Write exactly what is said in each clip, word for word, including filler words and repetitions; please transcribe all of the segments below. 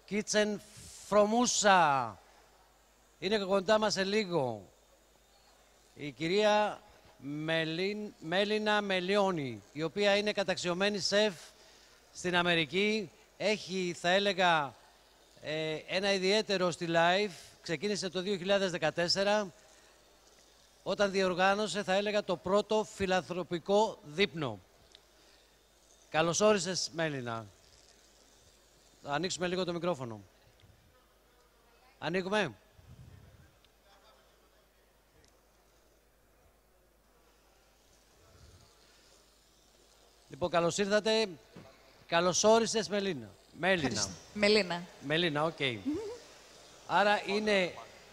Kitchen Formosa. Είναι κοντά μας σε λίγο η κυρία Μελίν, Μέλινα Μελιώνη, η οποία είναι καταξιωμένη σεφ στην Αμερική. Έχει, θα έλεγα, ε, ένα ιδιαίτερο στη live. Ξεκίνησε το δύο χιλιάδες δεκατέσσερα, όταν διοργάνωσε, θα έλεγα, το πρώτο φιλανθρωπικό δείπνο. Καλώς όρισες, Μέλινα. Θα ανοίξουμε λίγο το μικρόφωνο. Ανοίγουμε. Λοιπόν, καλώς ήρθατε. Καλώς όρισες, Μελίνα. Μέλινα. Μελίνα. Μελίνα, οκ. Okay. Άρα είναι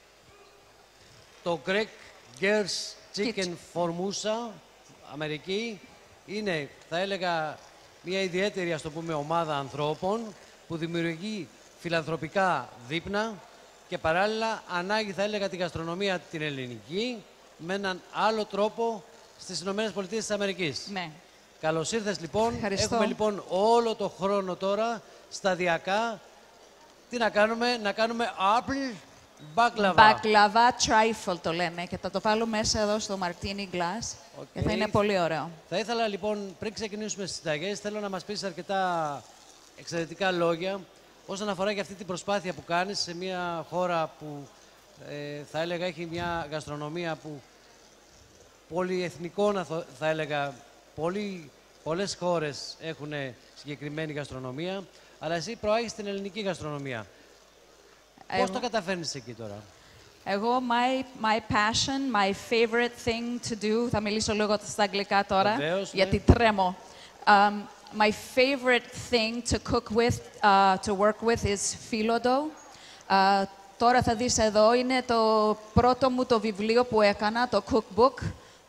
το Greek Girls Chicken Formosa, Αμερική. Είναι, θα έλεγα, μια ιδιαίτερη, ας το πούμε, ομάδα ανθρώπων που δημιουργεί φιλανθρωπικά δείπνα και παράλληλα ανάγει, θα έλεγα, τη γαστρονομία την ελληνική με έναν άλλο τρόπο στις Ηνωμένες Πολιτείες της Αμερικής. Ναι. Καλώς ήρθες, λοιπόν. Ευχαριστώ. Έχουμε λοιπόν όλο το χρόνο τώρα, σταδιακά. Τι να κάνουμε, να κάνουμε apple baklava. Baklava trifle το λένε και θα το βάλω μέσα εδώ στο martini glass Okay. και θα είναι πολύ ωραίο. Θα ήθελα λοιπόν, πριν ξεκινήσουμε στις συνταγές, θέλω να μας πεις αρκετά εξαιρετικά λόγια όσον αφορά και αυτή την προσπάθεια που κάνεις σε μια χώρα που ε, θα έλεγα έχει μια γαστρονομία που πολυεθνικών, θα έλεγα, πολύ, πολλές χώρες έχουν συγκεκριμένη γαστρονομία, αλλά εσύ προάγεις την ελληνική γαστρονομία. Εγώ... Πώς το καταφέρνεις εκεί τώρα? Εγώ, my, my passion, my favorite thing to do, θα μιλήσω λίγο στα αγγλικά τώρα, Βεβαίως, γιατί ναι. τρέμω. Um, my favorite thing to cook with, uh, to work with is phyllodo. Uh, τώρα θα δεις εδώ, είναι το πρώτο μου το βιβλίο που έκανα, το cookbook.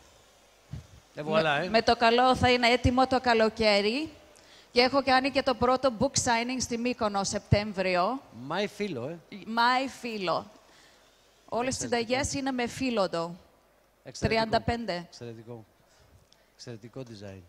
Ε, voilà, με, ε. με το καλό θα είναι έτοιμο το καλοκαίρι. Και έχω κάνει και το πρώτο book signing στη Μύκονο, Σεπτέμβριο. My φίλο, ε. My φύλλο. Όλες οι συνταγές είναι με φύλλοντο. τριάντα πέντε. Εξαιρετικό. Εξαιρετικό design.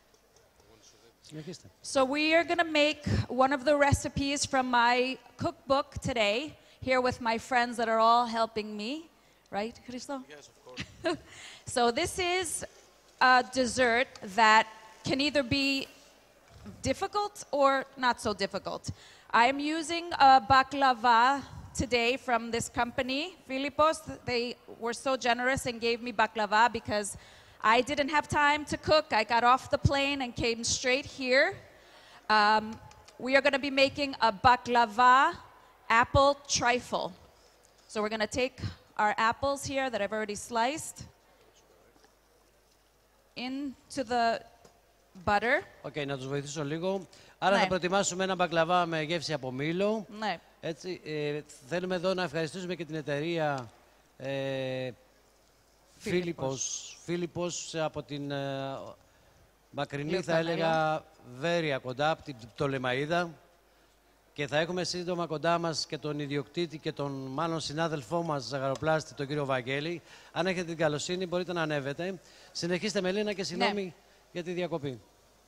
Συνεχίστε. So we are going to make one of the recipes from my cookbook today, here with my friends that are all helping me. Right, Christo? Yes, of course. So this is a dessert that can either be difficult or not so difficult. I'm using a baklava today from this company, Philippos. They were so generous and gave me baklava because I didn't have time to cook. I got off the plane and came straight here. Um, we are going to be making a baklava apple trifle. So we're going to take our apples here that I've already sliced into the butter. Οκ, okay, να τους βοηθήσω λίγο. Άρα Ναι. θα προετοιμάσουμε ένα μπακλαβά με γεύση από μήλο. Ναι. Έτσι, ε, θέλουμε εδώ να ευχαριστήσουμε και την εταιρεία ε, Φίλιππος. Φίλιππος από την ε, μακρινή, θα Λιωτανέλα. έλεγα, Βέρεια κοντά, από την Πτολεμαΐδα. Και θα έχουμε σύντομα κοντά μας και τον ιδιοκτήτη και τον μάλλον συνάδελφό μας, ζαχαροπλάστη, τον κύριο Βαγγέλη. Αν έχετε την καλοσύνη, μπορείτε να ανέβετε. Συνεχίστε, Μελίνα, και συγγνώμη Ναι. για τη διακοπή.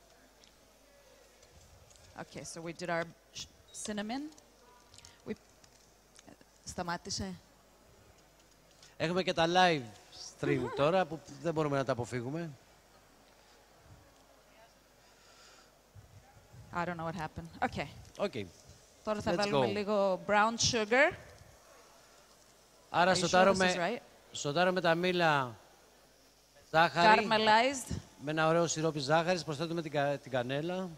Okay, so we did our sh- cinnamon. We... Σταμάτησε. Έχουμε και τα live stream τώρα, που δεν μπορούμε να τα αποφύγουμε. I don't know what happened. Okay. Okay. Τώρα θα Let's βάλουμε go. λίγο brown sugar. Άρα Are you sure this is σοτάρουμε, right? σοτάρουμε τα μήλα ζάχαρη, Caramelized. με ένα ωραίο σιρόπι ζάχαρης, προσθέτουμε την, κα- την κανέλα.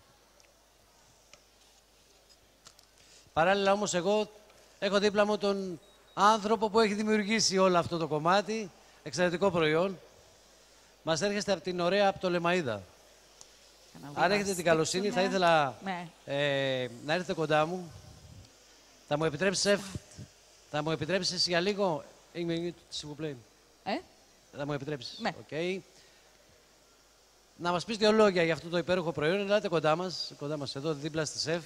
Παράλληλα όμως εγώ έχω δίπλα μου τον άνθρωπο που έχει δημιουργήσει όλο αυτό το κομμάτι, εξαιρετικό προϊόν. Μας έρχεστε από την ωραία Πτολεμαΐδα. Αν έχετε την καλοσύνη, θα ήθελα Ναι. ε, να έρθετε κοντά μου. Θα μου επιτρέψεις, σεφ, θα μου επιτρέψεις για λίγο, une minute, s'il vous plaît. Ε? Θα μου επιτρέψεις. Ναι. Okay. Να μας πεις δύο λόγια για αυτό το υπέροχο προϊόν. Ελάτε κοντά μας, κοντά μας εδώ, δίπλα στη σεφ.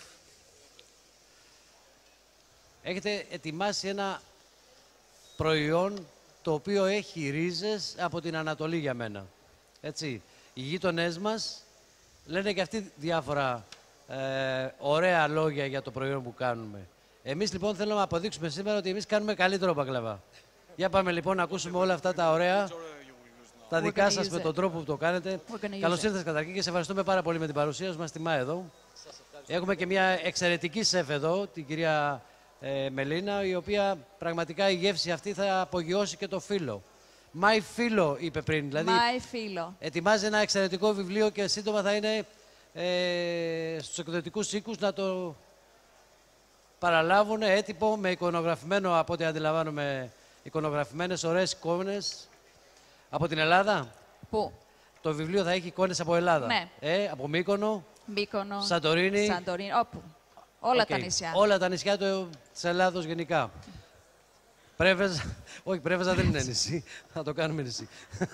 Έχετε ετοιμάσει ένα προϊόν το οποίο έχει ρίζες από την Ανατολή για μένα. Έτσι. Οι γείτονές μας λένε και αυτοί διάφορα ε, ωραία λόγια για το προϊόν που κάνουμε. Εμείς λοιπόν θέλουμε να αποδείξουμε σήμερα ότι εμείς κάνουμε καλύτερο μπακλαβά. Για πάμε λοιπόν να ακούσουμε όλα αυτά τα ωραία, τα δικά σας με τον τρόπο που το κάνετε. Καλώς ήρθες καταρχήν και σε ευχαριστούμε πάρα πολύ με την παρουσία σου, μας τιμά εδώ. Έχουμε και μια εξαιρετική σεφ εδώ, την κυρία ε, Μελίνα, η οποία πραγματικά η γεύση αυτή θα απογειώσει και το φύλλο. My Φίλο, είπε πριν. Δηλαδή, My Φίλο. ετοιμάζει ένα εξαιρετικό βιβλίο και σύντομα θα είναι ε, στους εκδοτικούς οίκους να το παραλάβουν έτυπο με εικονογραφημένο, από ό,τι αντιλαμβάνομαι, εικονογραφημένες ωραίες εικόνες από την Ελλάδα. Πού? Το βιβλίο θα έχει εικόνες από Ελλάδα. Ναι. Ε, από Μύκονο, Μύκονο, Σαντορίνη. Σαντορίνη, όπου. Όλα Okay. τα νησιά. Όλα τα νησιά του, της Ελλάδος γενικά. Πρέβεζα, όχι, Πρέβεζα δεν είναι νησί, θα το κάνουμε νησί.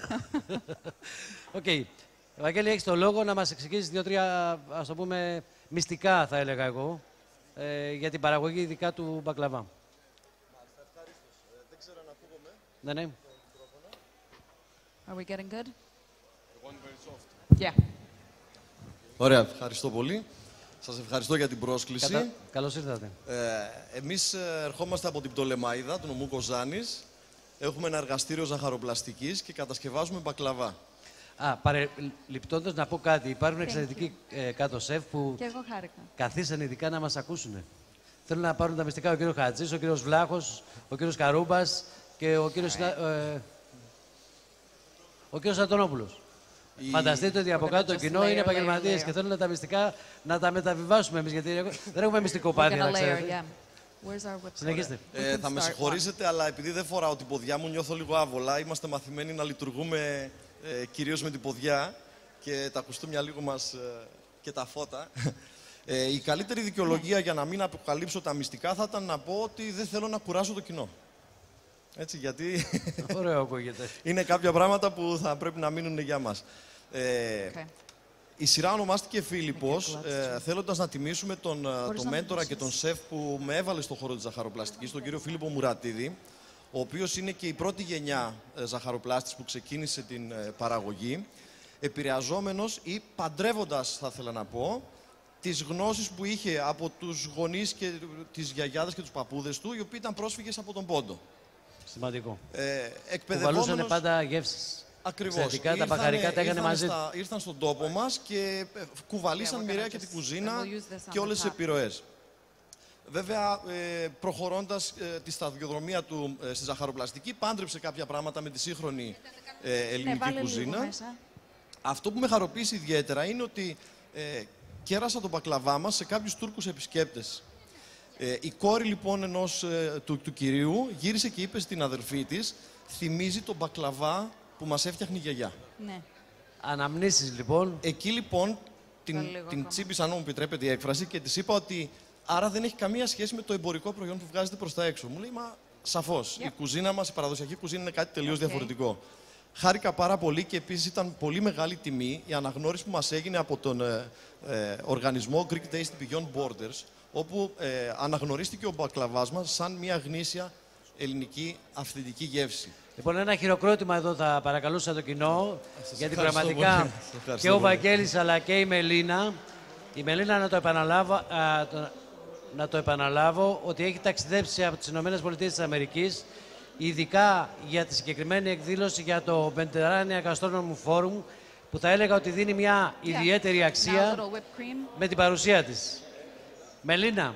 Οκ. Okay. Ευαγγέλη, έχεις το λόγο να μας εξηγήσεις δύο-τρία, ας το πούμε, μυστικά, θα έλεγα εγώ, ε, για την παραγωγή ειδικά του μπακλαβά. Μάλιστα, ευχαρίστως. Ε, δεν ξέρω αν ακούγομαι. Ναι, ναι. Are we getting good? Yeah. Ωραία, ευχαριστώ πολύ. Σας ευχαριστώ για την πρόσκληση. Κατα... Καλώς ήρθατε. Ε, εμείς ε, ερχόμαστε από την Πτολεμαΐδα, του νομού Κοζάνης. Έχουμε ένα εργαστήριο ζαχαροπλαστικής και κατασκευάζουμε μπακλαβά. Α, παρελειπτόντως να πω κάτι. Υπάρχουν εξαιρετικοί ε, κάτω σεφ που Και εγώ χάρηκα. καθίσαν ειδικά να μας ακούσουν. Θέλουν να πάρουν τα μυστικά ο κύριος Χατζής, ο κύριος Βλάχος, ο κύριος Καρούμπας και ο κύριος, ε, ο κύριος Αντωνόπουλος. Η... Φανταστείτε ότι από κάτω το κοινό είναι επαγγελματίες και θέλουν τα μυστικά να τα μεταβιβάσουμε εμείς, γιατί δεν έχουμε μυστικό πάδι, να ξέρετε. Συνεχίστε. Ε, θα με συγχωρήσετε, αλλά επειδή δεν φοράω την ποδιά μου, νιώθω λίγο άβολα. Είμαστε μαθημένοι να λειτουργούμε ε, κυρίως με την ποδιά και τα κουστούμια λίγο μας ε, και τα φώτα. Ε, η καλύτερη δικαιολογία για να μην αποκαλύψω τα μυστικά θα ήταν να πω ότι δεν θέλω να κουράσω το κοινό. Έτσι, γιατί ωραίο ακούγεται. Είναι κάποια πράγματα που θα πρέπει να μείνουν για μας. Ε, okay. Η σειρά ονομάστηκε Φίλιππος, ε, θέλοντας να τιμήσουμε τον, τον μέντορα και τον σεφ που με έβαλε στον χώρο της ζαχαροπλαστικής, τον κύριο Φίλιππο Μουρατίδη, ο οποίος είναι και η πρώτη γενιά ε, ζαχαροπλάστης που ξεκίνησε την ε, παραγωγή, επηρεαζόμενος ή παντρεύοντας, θα ήθελα να πω, τις γνώσεις που είχε από τους γονείς και τις γιαγιάδες και τους παππούδες του, οι οποίοι ήταν πρόσφυγες από τον Πόντο. Σημαντικό. Ε, εκπαιδευόμενος... Κουβαλούσαν πάντα γεύσεις. Ακριβώς. Τα μπαχαρικά τα έκανε μαζί. Στα, ήρθαν στον τόπο μας και κουβαλήσαν yeah, μοιραία και την κουζίνα και όλες τις επιρροές. Βέβαια, ε, προχωρώντας ε, τη σταδιοδρομία του ε, στη ζαχαροπλαστική, πάντρεψε κάποια πράγματα με τη σύγχρονη ε, ελληνική ναι, κουζίνα. Αυτό που με χαροποίησε ιδιαίτερα είναι ότι ε, κέρασα τον μπακλαβά μας σε κάποιους Τούρκους επισκέπτες. Ε, η κόρη λοιπόν ενός ε, του, του κυρίου γύρισε και είπε στην αδερφή της, θυμίζει τον μπακλαβά που μας έφτιαχνε η γιαγιά. Ναι. Αναμνήσεις λοιπόν. Εκεί λοιπόν την, την τσίπησα, αν μου επιτρέπετε η έκφραση, και της είπα ότι άρα δεν έχει καμία σχέση με το εμπορικό προϊόν που βγάζετε προς τα έξω. Μου λέει, μα σαφώς. Yep. Η κουζίνα μας, η παραδοσιακή κουζίνα είναι κάτι τελείως okay. διαφορετικό. Χάρηκα πάρα πολύ και επίσης ήταν πολύ μεγάλη τιμή η αναγνώριση που μας έγινε από τον ε, ε, οργανισμό Greek Taste Beyond Borders, όπου ε, αναγνωρίστηκε ο μπακλαβάς μας σαν μια γνήσια ελληνική αυθεντική γεύση. Λοιπόν, ένα χειροκρότημα εδώ θα παρακαλούσα το κοινό, γιατί πραγματικά και ο Βαγγέλης αλλά και η Μελίνα, η Μελίνα να το επαναλάβω, α, το, να το επαναλάβω ότι έχει ταξιδέψει από τις Ηνωμένες Πολιτείες της Αμερικής, ειδικά για τη συγκεκριμένη εκδήλωση για το Mediterranean Gastronomy Forum, που θα έλεγα ότι δίνει μια yeah. ιδιαίτερη αξία με την παρουσία της. Μελίνα,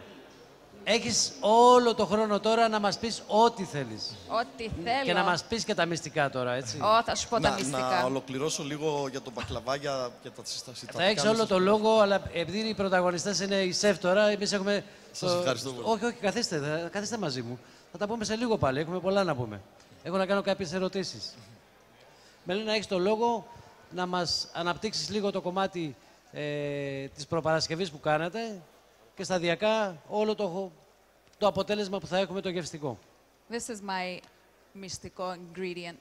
έχεις όλο το χρόνο τώρα να μας πεις ό,τι θέλεις. Ό,τι θέλω. Και να μας πεις και τα μυστικά τώρα, έτσι. Ω, θα σου πω τα να, μυστικά. Να ολοκληρώσω λίγο για τον μπακλαβά, για, για τα συστατικά. Θα έχεις όλο το λόγο, αλλά επειδή οι πρωταγωνιστές είναι οι σεφ τώρα, εμείς έχουμε... Σας το... ευχαριστώ πολύ. Όχι, όχι, καθίστε, καθίστε μαζί μου. Θα τα πούμε σε λίγο πάλι, έχουμε πολλά να πούμε. Έχω να κάνω κάποιες ερωτήσεις. Μελίνα, έχεις το λόγο να μας αναπτύξεις λίγο το κομμάτι ε, της προπαρασκευής που κάνατε και σταδιακά όλο το, το αποτέλεσμα που θα έχουμε το γευστικό. This is my μυστικό ingredient.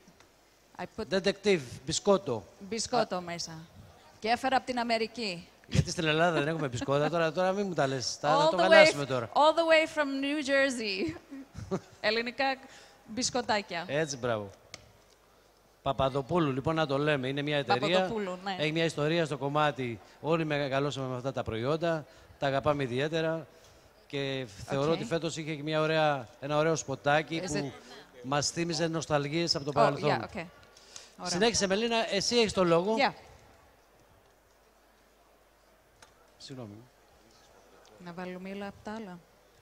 I put Detective, μπισκότο. Μπισκότο μέσα. Και έφερα από την Αμερική. Γιατί στην Ελλάδα δεν έχουμε μπισκότα, τώρα, τώρα μην μου τα λες. Θα να το γαλάσουμε τώρα. All the way from New Jersey. Ελληνικά μπισκοτάκια. Έτσι, μπράβο. Παπαδοπούλου, λοιπόν, να το λέμε. Είναι μια εταιρεία. Ναι. Έχει μια ιστορία στο κομμάτι. Όλοι μεγαλώσαμε με αυτά τα προϊόντα. τα αγαπάμε ιδιαίτερα και θεωρώ Okay. ότι φέτος είχε και μια ωραία, ένα ωραίο σποτάκι Is που it- μας θύμιζε νοσταλγίες από το Oh, παρελθόν. yeah, okay. Ωραία. Συνέχισε, Μελίνα, εσύ έχεις το λόγο. Yeah. Συγγνώμη. Να βάλουμε όλα από τα άλλα.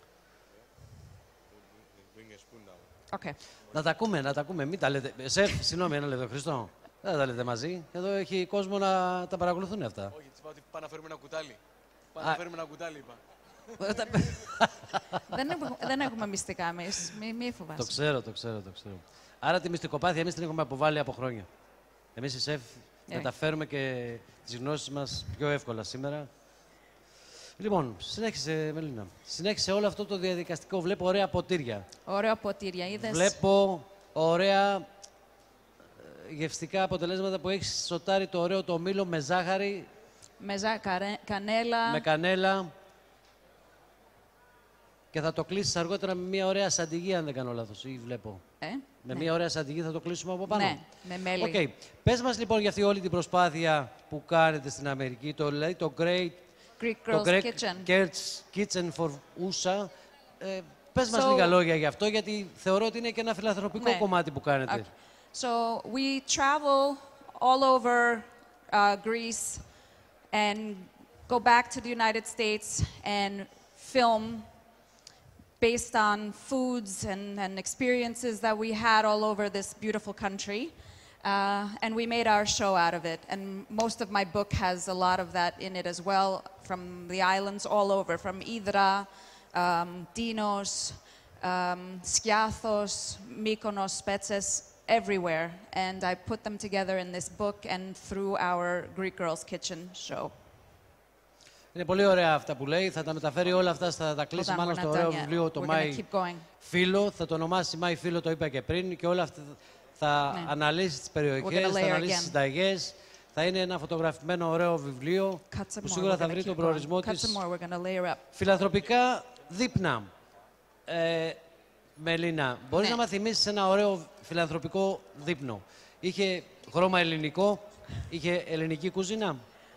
Okay. Να τα ακούμε, να τα ακούμε. Μην τα λέτε. Σεφ, συγγνώμη, ένα λεπτό, Χριστό. Δεν τα λέτε μαζί. Εδώ έχει κόσμο να τα παρακολουθούν αυτά. Όχι, της είπα ότι πάμε να φέρουμε ένα κουτάλι. Πάμε να φέρουμε ένα κουτάλι, είπα. δεν, έχουμε, δεν έχουμε μυστικά εμείς. Μη, μη φοβάσαι. Το ξέρω, το ξέρω, το ξέρω. Άρα τη μυστικοπάθεια εμείς την έχουμε αποβάλει από χρόνια. Εμείς οι σεφ Ε. μεταφέρουμε και τις γνώσεις μας πιο εύκολα σήμερα. Λοιπόν, συνέχισε, Μελίνα. Συνέχισε όλο αυτό το διαδικαστικό. Βλέπω ωραία ποτήρια. Ωραία ποτήρια, είδες. Βλέπω ωραία ε, γευστικά αποτελέσματα που έχεις σοτάρει το ωραίο το μήλο με ζάχαρη, Με ζα, καρέ, κανέλα. με κανέλα. Και θα το κλείσεις αργότερα με μια ωραία σαντιγή, αν δεν κάνω λάθος, ή βλέπω. Ε, Με ναι. μια ωραία σαντιγή θα το κλείσουμε από πάνω. Ναι, με μέλι. Οκ. Πες μας λοιπόν για αυτή όλη την προσπάθεια που κάνετε στην Αμερική, το, δηλαδή, το Great, Greek το Girls Great Kitchen. Girls Kitchen for U S A. Ε, πες μας So- λίγα λόγια γι' αυτό, γιατί θεωρώ ότι είναι και ένα φιλανθρωπικό Ναι. κομμάτι που κάνετε. Okay. So we travel all over uh, Greece and go back to the United States and film based on foods and, and experiences that we had all over this beautiful country. Uh, and we made our show out of it. And most of my book has a lot of that in it as well, from the islands all over, from Idra, um, Dinos, um, Skiathos, Mykonos, Spetses, everywhere. And I put them together in this book and through our Greek Girls Kitchen show. Είναι πολύ ωραία αυτά που λέει. Θα τα μεταφέρει όλα αυτά, θα τα κλείσει Hold on, μάλλον we're στο not ωραίο done yet. βιβλίο το We're Μάη gonna keep going. Φίλο. Θα το ονομάσει Μάη Φίλο, το είπα και πριν. Και όλα αυτά θα Ναι. αναλύσει τις We're περιοχές, gonna θα layer αναλύσει again. τις συνταγές. Θα είναι ένα φωτογραφημένο ωραίο βιβλίο Cut some που more. σίγουρα We're θα gonna βρει keep τον going. προορισμό Cut της. some more. We're gonna layer up. Φιλανθρωπικά δείπνα. Ε, Μελίνα, μπορείς Ναι. να μας θυμίσεις ένα ωραίο φιλανθρωπικό δείπνο. Είχε χρώμα ελληνικό, είχε ελληνική κουζίνα.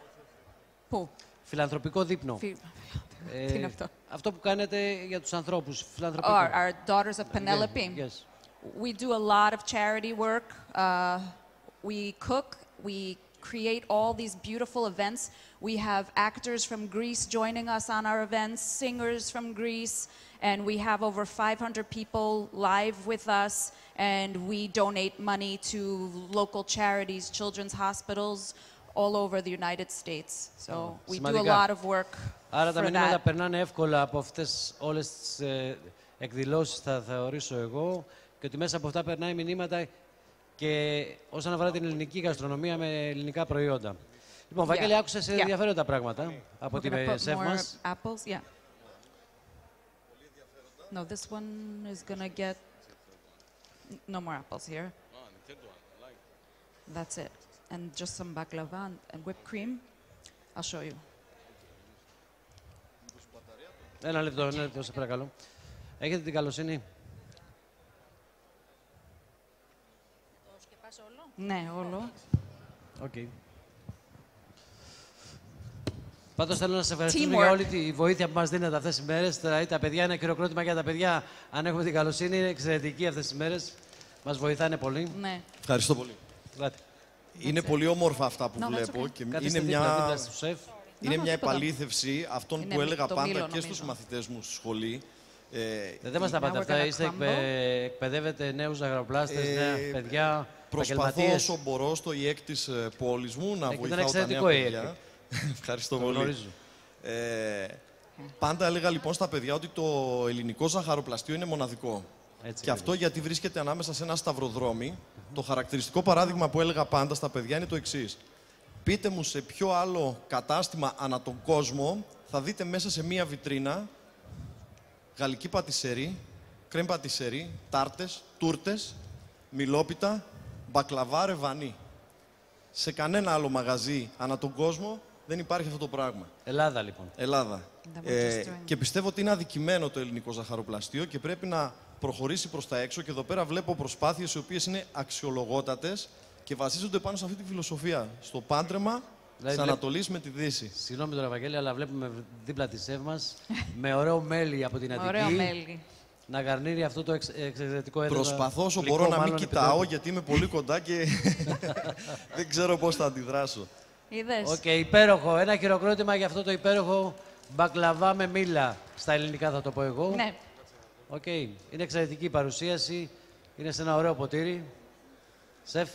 Πού? Φιλανθρωπικό δείπνο. Φι- Ε, Τι είναι αυτό? αυτό που κάνετε για τους ανθρώπους, Oh, φιλανθρωπικό. our, our Daughters of Penelope. Yes, yes. We do a lot of charity work. Uh, we cook. We create all these beautiful events. We have actors from Greece joining us on our events, singers from Greece, and we have over five hundred people live with us. And we donate money to local charities, children's hospitals, all over the United States. So we do a σημαντικά. lot of work Άρα τα for μηνύματα that. περνάνε εύκολα από αυτές όλες τις ε, εκδηλώσεις, θα θεωρήσω εγώ, και ότι μέσα από αυτά περνάει μηνύματα και όσον αφορά την ελληνική γαστρονομία με ελληνικά προϊόντα. Λοιπόν, Βαγγέλη, Yeah. άκουσες Yeah. ενδιαφέροντα πράγματα από We're τη gonna put σεφ more μας. apples. Yeah. No, this one is gonna get n- no more apples here. That's it, and just some baklava and, and whipped cream. I'll show you. Ένα λεπτό, ένα λεπτό, σε παρακαλώ. Έχετε την καλοσύνη. Ναι, όλο. Οκ. Πάντως θέλω να σας ευχαριστούμε Teamwork. για όλη τη βοήθεια που μας δίνετε αυτές τις μέρες. Τα, τα παιδιά, ένα χειροκρότημα για τα παιδιά. Αν έχουμε την καλοσύνη, είναι εξαιρετική αυτές τις μέρες. Μας βοηθάνε πολύ. Ναι. Ευχαριστώ πολύ. Ελάτε. Είναι πολύ όμορφα αυτά που No, that's βλέπω okay. και Καθίστε είναι δίπλα, δίπλα μια, στο σεφ. είναι No, no, μια τίποτα. επαλήθευση αυτών Είναι που έλεγα το πάντα μήλο, και στους νομίζω. μαθητές μου στη σχολή. Ε, Δεν μας τα Now πάτε we're αυτά. gonna Είστε crumble. εκπαι... εκπαιδεύετε νέους ζαχαροπλάστες, Ε, νέα παιδιά, Προσπαθώ επαγγελματίες. όσο μπορώ στο ΙΕΚ της ε, πόλης μου να ήταν βοηθάω τα νέα εξαιρετικό η παιδιά. Ευχαριστώ Το πολύ. γνωρίζω. Ε, πάντα έλεγα λοιπόν στα παιδιά ότι το ελληνικό ζαχαροπλαστείο είναι μοναδικό. Έτσι Και αυτό γιατί βρίσκεται ανάμεσα σε ένα σταυροδρόμι. Το χαρακτηριστικό παράδειγμα που έλεγα πάντα στα παιδιά είναι το εξής. Πείτε μου σε ποιο άλλο κατάστημα ανά τον κόσμο θα δείτε μέσα σε μία βιτρίνα γαλλική πατησερή, κρέμ πατησερή, τάρτες, τούρτες, μιλόπιτα, μπακλαβά, ρεβανί. Σε κανένα άλλο μαγαζί ανά τον κόσμο δεν υπάρχει αυτό το πράγμα. Ελλάδα, λοιπόν. Ελλάδα. That we're Ε, just doing. και πιστεύω ότι είναι αδικημένο το ελληνικό ζαχαροπλαστείο και πρέπει να προχωρήσει προς τα έξω. Και εδώ πέρα βλέπω προσπάθειες οι οποίες είναι αξιολογότατες και βασίζονται πάνω σε αυτή τη φιλοσοφία. Στο πάντρεμα Δηλαδή, της Ανατολής με τη Δύση. Συγγνώμη τον Ευαγγέλη, αλλά βλέπουμε δίπλα τη σεφ μας με ωραίο μέλι από την Αττική. Ωραίο μέλι. Να γαρνίρει αυτό το εξ, εξαιρετικό έδωμα. Προσπαθώ όσο μπορώ να μην κοιτάω, επιτρέπω. Γιατί είμαι πολύ κοντά και δεν ξέρω πώς θα αντιδράσω. Είδες. Οκ, okay, υπέροχο. Ένα χειροκρότημα για αυτό το υπέροχο μπακλαβά με μήλα. Στα ελληνικά θα το πω εγώ. Ναι. Οκ. Okay. Είναι εξαιρετική η παρουσίαση. Είναι σε ένα ωραίο ποτήρι. Σεφ.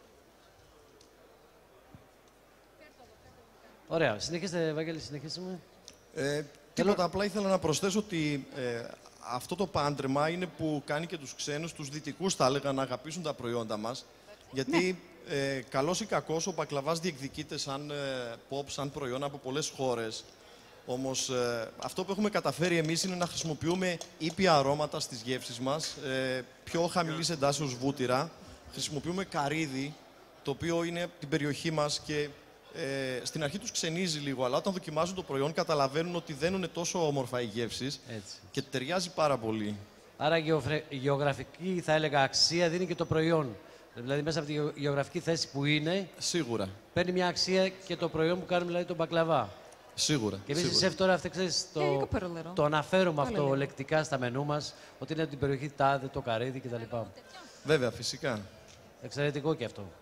Ωραία. Συνεχίστε, Ευαγγέλη, συνεχίσουμε. Ε, τίποτα, απλά ήθελα να προσθέσω ότι ε, αυτό το πάντρεμα είναι που κάνει και τους ξένους, τους δυτικούς θα έλεγα, να αγαπήσουν τα προϊόντα μας. Γιατί ναι. ε, καλός ή κακός, ο μπακλαβάς διεκδικείται σαν ε, pop, σαν προϊόν από πολλές χώρες. Όμως ε, αυτό που έχουμε καταφέρει εμείς είναι να χρησιμοποιούμε ήπια αρώματα στις γεύσεις μας, ε, πιο χαμηλής εντάσεως βούτυρα. Χρησιμοποιούμε καρύδι, το οποίο είναι από την περιοχή μας και ε, στην αρχή τους ξενίζει λίγο, αλλά όταν δοκιμάζουν το προϊόν καταλαβαίνουν ότι δεν είναι τόσο όμορφα οι γεύσεις και ταιριάζει πάρα πολύ. Άρα γεωφρε... γεωγραφική, θα έλεγα, αξία δίνει και το προϊόν. Δηλαδή μέσα από τη γεωγραφική θέση που είναι, σίγουρα παίρνει μια αξία και το προϊόν που κάνουμε, δηλαδή τον μπακλαβά. Σίγουρα. Και εμείς, Σεφ, τώρα αυτό ξέρεις, το, το αναφέρουμε αυτό λίγο. λεκτικά στα μενού μας, ότι είναι από την περιοχή τάδε, το καρύδι κτλ. Βέβαια, φυσικά. Εξαιρετικό και αυτό.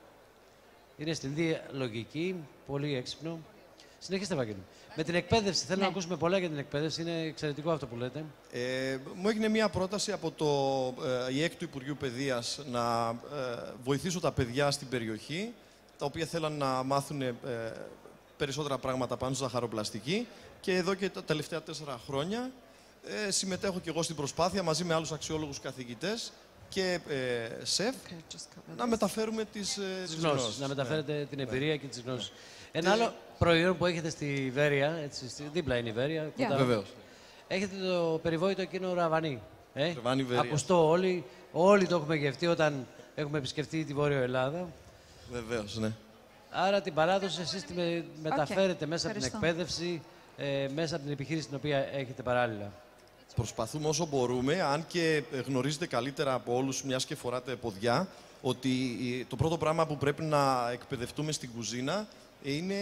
Είναι στην ίδια λογική, πολύ έξυπνο. Συνεχίστε, Ευαγγέλη. Με την εκπαίδευση, θέλω ναι. να ακούσουμε πολλά για την εκπαίδευση. Είναι εξαιρετικό αυτό που λέτε. Ε, μου έγινε μια πρόταση από το ε, ΙΕΚ του Υπουργείου Παιδείας να ε, βοηθήσω τα παιδιά στην περιοχή, τα οποία θέλαν να μάθουν ε, περισσότερα πράγματα πάνω στη ζαχαροπλαστική. Και εδώ και τα τελευταία τέσσερα χρόνια ε, συμμετέχω και εγώ στην προσπάθεια μαζί με άλλους αξιόλογους καθηγητές και ε, σεφ okay, να μεταφέρουμε τις, ε, τις γνώσεις. γνώσεις. Να μεταφέρετε ναι. την εμπειρία ναι. και τις γνώσεις. Ένα τι... άλλο προϊόν που έχετε στη Βέρεια, έτσι, στη... δίπλα είναι η Βέρεια. Yeah. Βεβαίως. Έχετε το περιβόητο εκείνο ραβανί. Ε? Ραβανί Βέρεια. Ακουστό όλοι, όλοι το έχουμε γευτεί όταν έχουμε επισκεφτεί τη Βόρεια Ελλάδα. Βεβαίως, ναι. Άρα την παράδοση εσείς τη με... μεταφέρετε okay. μέσα από την Ευχαριστώ. εκπαίδευση, ε, μέσα από την επιχείρηση την οποία έχετε παράλληλα. Προσπαθούμε όσο μπορούμε, αν και γνωρίζετε καλύτερα από όλους, μιας και φοράτε ποδιά, ότι το πρώτο πράγμα που πρέπει να εκπαιδευτούμε στην κουζίνα είναι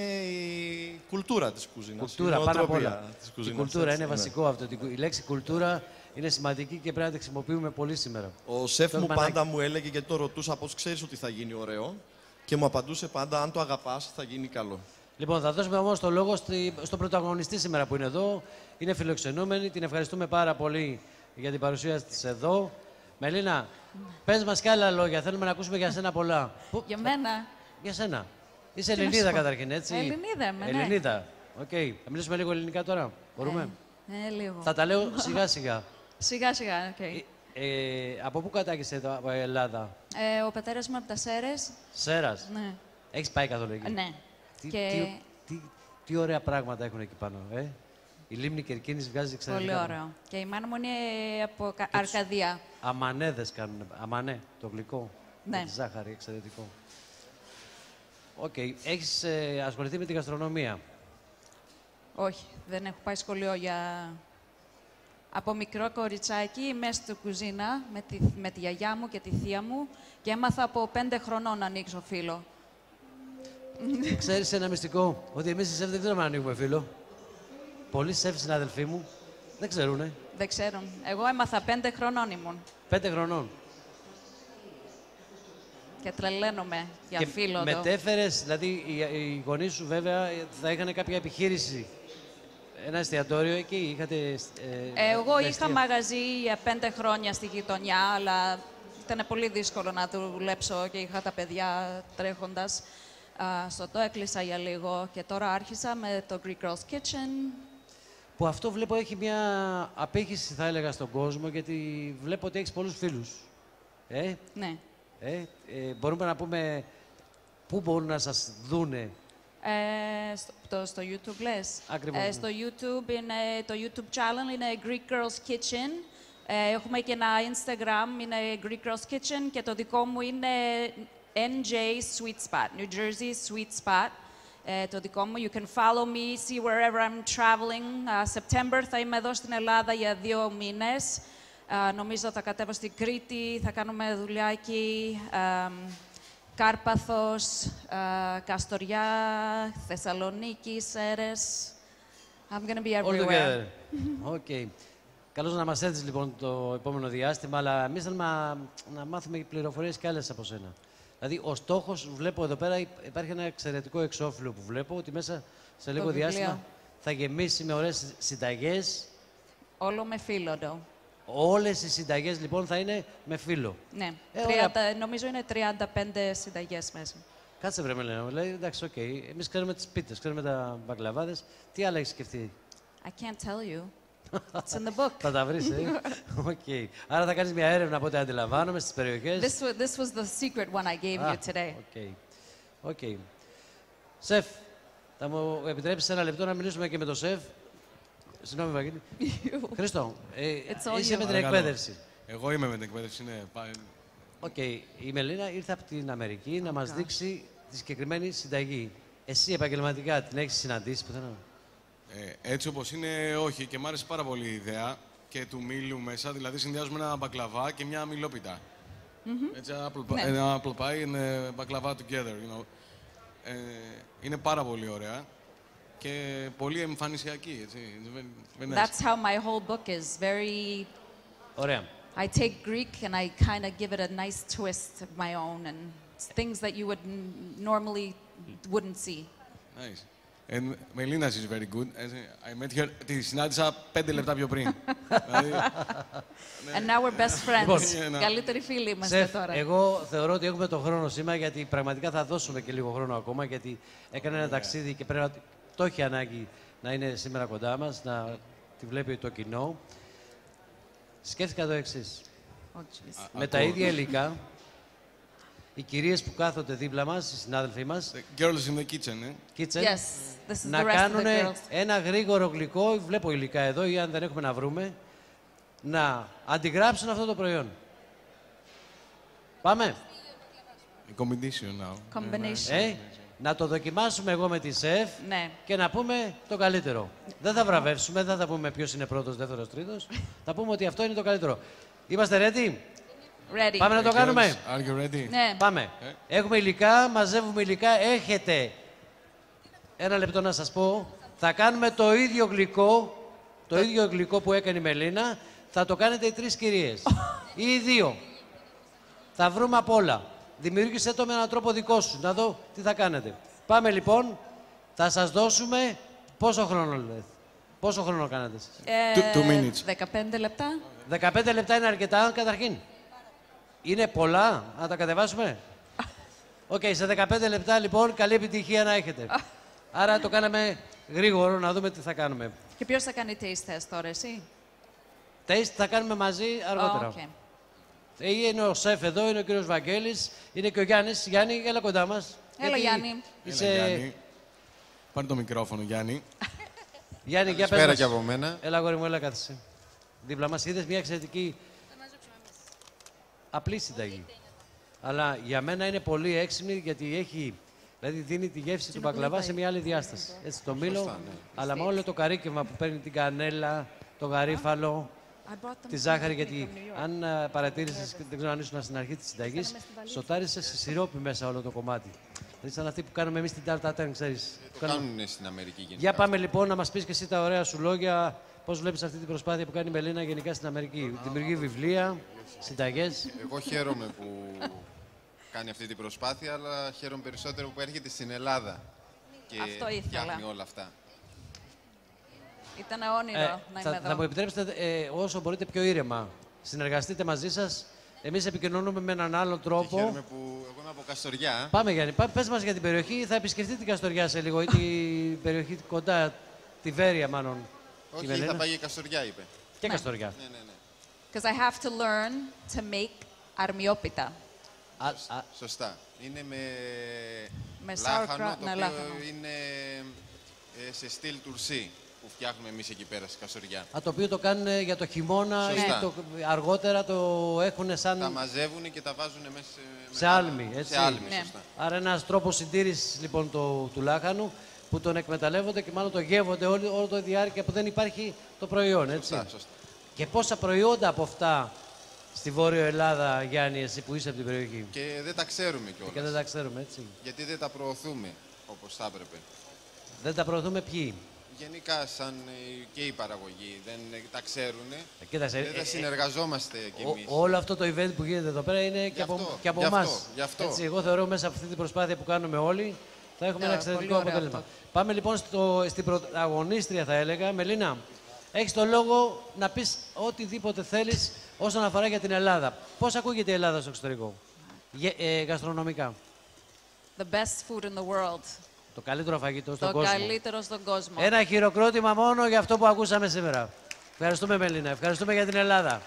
η κουλτούρα της κουζίνας. Κουλτούρα, πάνω απ' όλα. Της κουζίνας, η κουλτούρα έτσι, είναι ναι. βασικό αυτό. Η λέξη κουλτούρα είναι σημαντική και πρέπει να τη χρησιμοποιούμε πολύ σήμερα. Ο σεφ το μου πάντα να... μου έλεγε, γιατί το ρωτούσα, πώς ξέρεις ότι θα γίνει ωραίο, και μου απαντούσε πάντα, αν το αγαπάς θα γίνει καλό. Λοιπόν, θα δώσουμε όμως το λόγο στη, στον πρωταγωνιστή σήμερα που είναι εδώ. Είναι φιλοξενούμενη. Την ευχαριστούμε πάρα πολύ για την παρουσία της εδώ. Μελίνα, πες μας κι άλλα λόγια. Θέλουμε να ακούσουμε για σένα πολλά. Για μένα. Για σένα. Είσαι Ελληνίδα καταρχήν, έτσι. Ελληνίδα είμαι, ναι. Ελληνίδα. Οκ. Okay. Θα μιλήσουμε λίγο ελληνικά τώρα. Μπορούμε. Ε, ε, λίγο. Θα τα λέω σιγά σιγά. Σιγά σιγά, οκ. Okay. Ε, ε, από πού κατάγεσαι εδώ, από Ελλάδα? Ε, ο πατέρας μου από τα Σέρες. Σέρας. Ναι. Έχεις πάει καθόλου εκεί? Ναι. Τι, και... τι, τι, τι ωραία πράγματα έχουν εκεί πάνω, ε. Η λίμνη Κερκίνης βγάζει εξαιρετικά. Πολύ ωραίο. Και η μάνα μου είναι από και Αρκαδία. Αμανέδες κάνουν. Αμανέ, το γλυκό. Ναι. Με τη ζάχαρη, εξαιρετικό. Οκ. Okay. Έχεις ε, ασχοληθεί με τη γαστρονομία? Όχι, δεν έχω πάει σχολείο για... Από μικρό κοριτσάκι, μέσα στο κουζίνα, με τη, με τη γιαγιά μου και τη θεία μου και έμαθα από πέντε χρονών να ανοίξω φύλλο. Ξέρεις ένα μυστικό, ότι εμείς οι σεφ δεν ξέρουμε να ανοίγουμε φύλλο. Πολλοί σεφ συναδελφοί μου δεν ξέρουνε. Δεν ξέρουν. Εγώ έμαθα πέντε χρονών ήμουν. Πέντε χρονών. Και τρελαίνομαι για φύλλο. Μετέφερες, δηλαδή οι, οι γονείς σου βέβαια θα είχαν κάποια επιχείρηση. Ένα εστιατόριο εκεί, είχατε... Ε, Εγώ είχα μαγαζί για πέντε χρόνια στη γειτονιά, αλλά ήταν πολύ δύσκολο να δουλέψω και είχα τα παιδιά τρέχοντας. Uh, στο το έκλεισα για λίγο και τώρα άρχισα με το Greek Girls Kitchen. Που αυτό βλέπω έχει μια απήχηση, θα έλεγα, στον κόσμο, γιατί βλέπω ότι έχεις πολλούς φίλους. Ε, ναι. Ε, ε, μπορούμε να πούμε πού μπορούν να σας δούνε. Ε, στο, το, στο YouTube λες. Ακριβώς. Ε, στο YouTube είναι, το YouTube channel είναι Greek Girls Kitchen. Ε, έχουμε και ένα Instagram, είναι Greek Girls Kitchen και το δικό μου είναι N J Sweet Spot, New Jersey Sweet Spot. Ε, το δικό μου, you can follow me, see wherever I'm traveling. Uh, September θα είμαι εδώ στην Ελλάδα για δύο μήνες. Uh, νομίζω θα κατέβω στην Κρήτη, θα κάνουμε δουλειά εκεί. Um, Κάρπαθος, uh, Καστοριά, Θεσσαλονίκη, Σέρες. I'm going to be All everywhere. together. Οκ. Καλώς να μας έρθεις λοιπόν το επόμενο διάστημα, αλλά εμείς θέλουμε να, να μάθουμε πληροφορίες κι άλλες από σένα. Δηλαδή, ο στόχος, βλέπω εδώ πέρα, υπάρχει ένα εξαιρετικό εξώφυλλο που βλέπω, ότι μέσα σε λίγο βιβλίο. διάστημα θα γεμίσει με ωραίες συνταγές. Όλο με φύλλο εδώ. Όλες οι συνταγές λοιπόν θα είναι με φύλλο. Ναι, Ε, τριάντα, νομίζω είναι τριάντα πέντε συνταγές μέσα. Κάτσε βρε με λένε, λέει, εντάξει, οκ. Okay. Εμείς ξέρουμε τις πίτες, ξέρουμε τα μπακλαβάδες. Τι άλλα έχεις σκεφτεί? I can't tell you. It's in the book. Θα τα βρεις, ε. Okay. Άρα θα κάνεις μια έρευνα από ό,τι αντιλαμβάνομαι στις περιοχές. This was, this was the secret one I gave Ah, you today. Okay. Okay. Σεφ, θα μου επιτρέψεις ένα λεπτό να μιλήσουμε και με τον σεφ. Συγγνώμη, Βαγγέλη. Χρήστο, ε, It's all είσαι you. με την Παρακαλώ. εκπαίδευση. Εγώ είμαι με την εκπαίδευση, ναι. Πά- Οκ. Η Μελίνα ήρθε από την Αμερική να μας δείξει τη συγκεκριμένη συνταγή. Εσύ επαγγελματικά την έχεις συναντήσει πουθενά? Ε, έτσι όπως είναι, όχι. Και μ' άρεσε πάρα πολύ η ιδέα και του μήλου μέσα. Δηλαδή, συνδυάζουμε ένα μπακλαβά και μια μιλόπιτα. Έτσι, ένα apple, Ναι. ένα apple pie and a μπακλαβά together, you know. Ε, είναι πάρα πολύ ωραία και πολύ εμφανισιακή, έτσι. It's very- very nice. That's how my whole book is. Very. Ωραία. I take Greek and I kind of give it a nice twist of my own and it's things that you would n- normally wouldn't see. Nice. And Melina is very good. I met her, τη συνάντησα πέντε λεπτά πιο πριν. Δηλαδή, And now we're best Λοιπόν, friends. Καλύτεροι φίλοι είμαστε Σεφ, τώρα. εγώ θεωρώ ότι έχουμε τον χρόνο σήμερα, γιατί πραγματικά θα δώσουμε και λίγο χρόνο ακόμα, γιατί έκανε ένα ταξίδι και πρέπει να το έχει ανάγκη να είναι σήμερα κοντά μας, να τη βλέπει το κοινό. Σκέφτηκα το εξής. Oh, jeez. Με τα ίδια υλικά, οι κυρίες που κάθονται δίπλα μας, οι συνάδελφοί μας, the girls in the kitchen, ε. kitchen, Yes, this is να the rest of κάνουν the girls. ένα γρήγορο γλυκό, βλέπω υλικά εδώ ή αν δεν έχουμε να βρούμε, να αντιγράψουν αυτό το προϊόν. Πάμε. A combination now. Combination. Ε, να το δοκιμάσουμε εγώ με τη σεφ Ναι. και να πούμε το καλύτερο. Δεν θα βραβεύσουμε, δεν θα πούμε ποιος είναι πρώτος, δεύτερος, τρίτος. Θα πούμε ότι αυτό είναι το καλύτερο. Είμαστε ready? Ready. Πάμε να το Girls, κάνουμε. are you ready? Ναι. Πάμε. Έχουμε υλικά, μαζεύουμε υλικά. Έχετε ένα λεπτό να σας πω. Θα κάνουμε το ίδιο γλυκό, το ίδιο γλυκό που έκανε η Μελίνα. Θα το κάνετε οι τρεις κυρίες. Ή οι δύο. Θα βρούμε απ' όλα. Δημιούργησέ το με έναν τρόπο δικό σου. Να δω τι θα κάνετε. Πάμε λοιπόν. Θα σας δώσουμε πόσο χρόνο λέτε. Πόσο χρόνο κάνετε εσείς? Ε, Two- two minutes. δεκαπέντε λεπτά. δεκαπέντε λεπτά είναι αρκετά καταρχήν. Είναι πολλά, να τα κατεβάσουμε. Οκ, σε δεκαπέντε λεπτά λοιπόν καλή επιτυχία να έχετε. Άρα το κάναμε γρήγορο, να δούμε τι θα κάνουμε. Και ποιος θα κάνει taste test τώρα, εσύ? Taste θα κάνουμε μαζί αργότερα. Oh, okay. Ε, Είναι ο σεφ εδώ, είναι ο κύριος Βαγγέλης, είναι και ο Γιάννης. Γιάννη, έλα κοντά μας. Έλα, Γιατί Γιάννη. Είσαι... Έλα, Γιάννη. Πάρε το μικρόφωνο, Γιάννη. Γιάννη, για πες Καλησπέρα μας. και από μένα. Έλα, αγόρι μου, έλα κάθεσαι. Δίπλα μας είδες μια εξαιρετική απλή συνταγή. Αλλά για μένα είναι πολύ έξυπνη, γιατί έχει, δηλαδή δίνει τη γεύση του μπακλαβά σε μια άλλη διάσταση. Έτσι, το μήλο, ναι. αλλά με όλο το καρύκευμα που παίρνει την κανέλα, το γαρίφαλο, τη ζάχαρη, γιατί αν α, παρατήρησες, δεν ξέρω αν ήσουν στην αρχή της συνταγής, σοτάρισε σε σιρόπι μέσα όλο το κομμάτι. Δηλαδή σαν αυτή που κάνουμε εμείς στην τάρτα, ξέρεις. Το κάνουν στην Αμερική γενικά. Για πάμε λοιπόν να μας πεις και εσύ τα ωραία σου λόγια. Πώς βλέπεις αυτή την προσπάθεια που κάνει η Μελίνα γενικά στην Αμερική? Δημιουργεί βιβλία, συνταγές. Εγώ χαίρομαι που κάνει αυτή την προσπάθεια, αλλά χαίρομαι περισσότερο που έρχεται στην Ελλάδα και Αυτό ήθελα. φτιάχνει όλα αυτά. Ήταν όνειρο Ε, να θα, είμαι θα εδώ. μου επιτρέψετε ε, όσο μπορείτε πιο ήρεμα. Συνεργαστείτε μαζί σας. Εμείς επικοινωνούμε με έναν άλλο Και τρόπο. χαίρομαι που εγώ είμαι από Καστοριά. Πάμε Γιάννη, πά, πες μας για την περιοχή. Θα επισκεφτεί την Καστοριά σε λίγο ή την περιοχή κοντά, τη Βέρεια μάλλον. η Όχι, Μελίνα. θα πάει για Καστοριά, είπε. Και Καστοριά. Ναι, ναι, ναι. Because I have to learn to make αρμιόπιτα. Α, α, Σωστά. Είναι με, Με λάχανο, sauerkraut, το ναι, οποίο λάχανο. είναι ε, σε στυλ τουρσί που φτιάχνουμε εμείς εκεί πέρα στη Καστοριά. α, το οποίο το κάνουν για το χειμώνα Σωστά. ή το, αργότερα το έχουν σαν... Τα μαζεύουν και τα βάζουν μέσα σε... Σε μετά- άλμη, έτσι. Σε άλμη, Ναι. σωστά. Άρα ένας τρόπος συντήρησης λοιπόν του, του λάχανου που τον εκμεταλλεύονται και μάλλον το γεύονται όλη, όλο το διάρκεια που δεν υπάρχει το προϊόν, έτσι. Σωστά, σωστά. Και πόσα προϊόντα από αυτά στη Βόρειο Ελλάδα, Γιάννη, εσύ που είσαι από την περιοχή? Και δεν τα ξέρουμε κιόλας. Και δεν τα ξέρουμε, έτσι. Γιατί δεν τα προωθούμε όπως θα έπρεπε. Δεν τα προωθούμε ποιοι? Γενικά, σαν ε, και η παραγωγή, δεν ε, τα ξέρουν. Ε, κοίταξε, δεν τα ε, συνεργαζόμαστε κι Ο, εμείς. όλο αυτό το event που γίνεται εδώ πέρα είναι και αυτό, από, και από γι' αυτό, εμάς. γι' αυτό. Έτσι, εγώ θεωρώ μέσα από αυτή την προσπάθεια που κάνουμε όλοι θα έχουμε Ναι, ένα εξαιρετικό πολύ ωραίο αποτέλεσμα. αυτό. Πάμε λοιπόν στο, στην πρωταγωνίστρια, θα έλεγα. Μελίνα, έχεις το λόγο να πεις οτιδήποτε θέλεις όσον αφορά για την Ελλάδα. Πώς ακούγεται η Ελλάδα στο εξωτερικό, Γε, ε, γαστρονομικά? The best food in the world. Το καλύτερο φαγητό στον Το κόσμο. καλύτερο στον κόσμο. Ένα χειροκρότημα μόνο για αυτό που ακούσαμε σήμερα. Ευχαριστούμε, Μελίνα. Ευχαριστούμε για την Ελλάδα.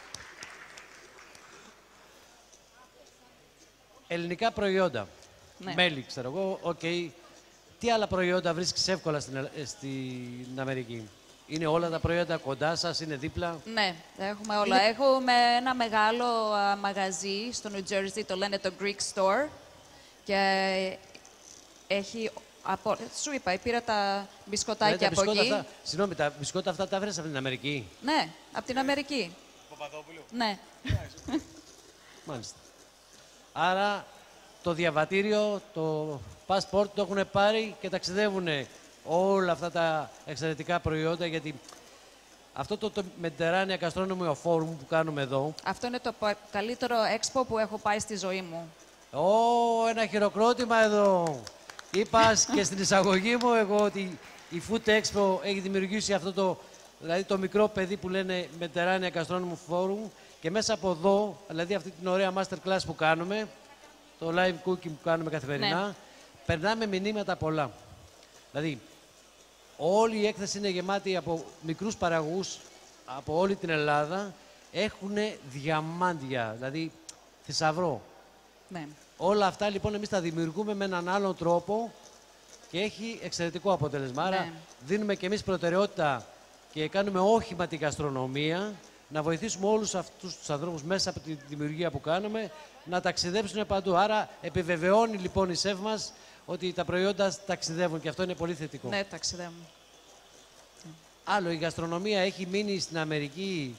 Ελληνικά προϊόντα. Ναι. Μέλι, ξέρω εγώ. Οκ. Τι άλλα προϊόντα βρίσκεις εύκολα στην, Ελλ- ε, στην Αμερική? Είναι όλα τα προϊόντα κοντά σας, είναι δίπλα? Ναι, έχουμε όλα. Έχουμε ένα μεγάλο α, μαγαζί στο New Jersey, το λένε το Greek Store. Και έχει... Από... Σου είπα, πήρα τα μπισκοτάκια Δηλαδή, τα από μπισκότα εκεί. αυτά, συγγνώμη, τα μπισκότα αυτά τα βρες από την Αμερική? Ναι, από την Αμερική. Παπαδόπουλο. Ναι. Μάλιστα. Άρα το διαβατήριο, το passport το έχουν πάρει και ταξιδεύουν όλα αυτά τα εξαιρετικά προϊόντα, γιατί αυτό το, το Mediterranean Gastronomy Forum που κάνουμε εδώ, Αυτό είναι το πα- καλύτερο expo που έχω πάει στη ζωή μου. Ω, ένα χειροκρότημα εδώ. Είπα και στην εισαγωγή μου εγώ ότι η Food Expo έχει δημιουργήσει αυτό το, δηλαδή το μικρό παιδί που λένε Mediterranean Gastronomy Forum, και μέσα από εδώ, δηλαδή αυτή την ωραία masterclass που κάνουμε, το live cooking που κάνουμε καθημερινά, Ναι. περνάμε μηνύματα πολλά. Δηλαδή, όλη η έκθεση είναι γεμάτη από μικρούς παραγωγούς από όλη την Ελλάδα. Έχουν διαμάντια, δηλαδή θησαυρό. Ναι. Όλα αυτά λοιπόν εμείς τα δημιουργούμε με έναν άλλον τρόπο και έχει εξαιρετικό αποτέλεσμα. Άρα Ναι. δίνουμε και εμείς προτεραιότητα και κάνουμε όχημα την γαστρονομία, να βοηθήσουμε όλους αυτούς τους ανθρώπους μέσα από τη δημιουργία που κάνουμε να ταξιδέψουν παντού. Άρα επιβεβαιώνει λοιπόν η ΣΕΒ μας ότι τα προϊόντα ταξιδεύουν και αυτό είναι πολύ θετικό. Ναι, ταξιδεύουμε. Άλλο, η γαστρονομία έχει μείνει στην Αμερική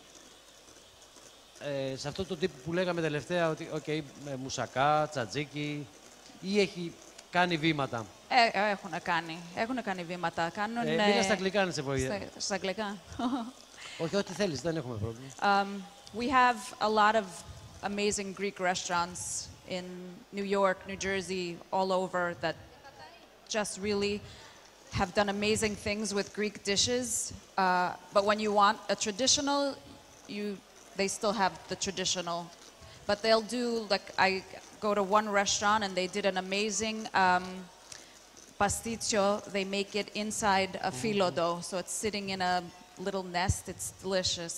ε, σε αυτό το τύπο που λέγαμε τελευταία, ότι okay, με μουσακά, τσατζίκι, ή έχει κάνει βήματα? Ε, ε, έχουν κάνει. Έχουν κάνει βήματα. Κάνουν, Ε, μίλα στα αγγλικά αν σε βοηθάει. Στα, στα αγγλικά. Όχι, ό,τι θέλεις, δεν έχουμε πρόβλημα. Um, we have a lot of amazing Greek restaurants in New York, New Jersey, all over that just really have done amazing things with Greek dishes. Uh, but when you want a traditional, you they still have the traditional. But they'll do, like, I go to one restaurant and they did an amazing um, pasticcio. They make it inside a phyllo dough, so it's sitting in a little nest. It's delicious.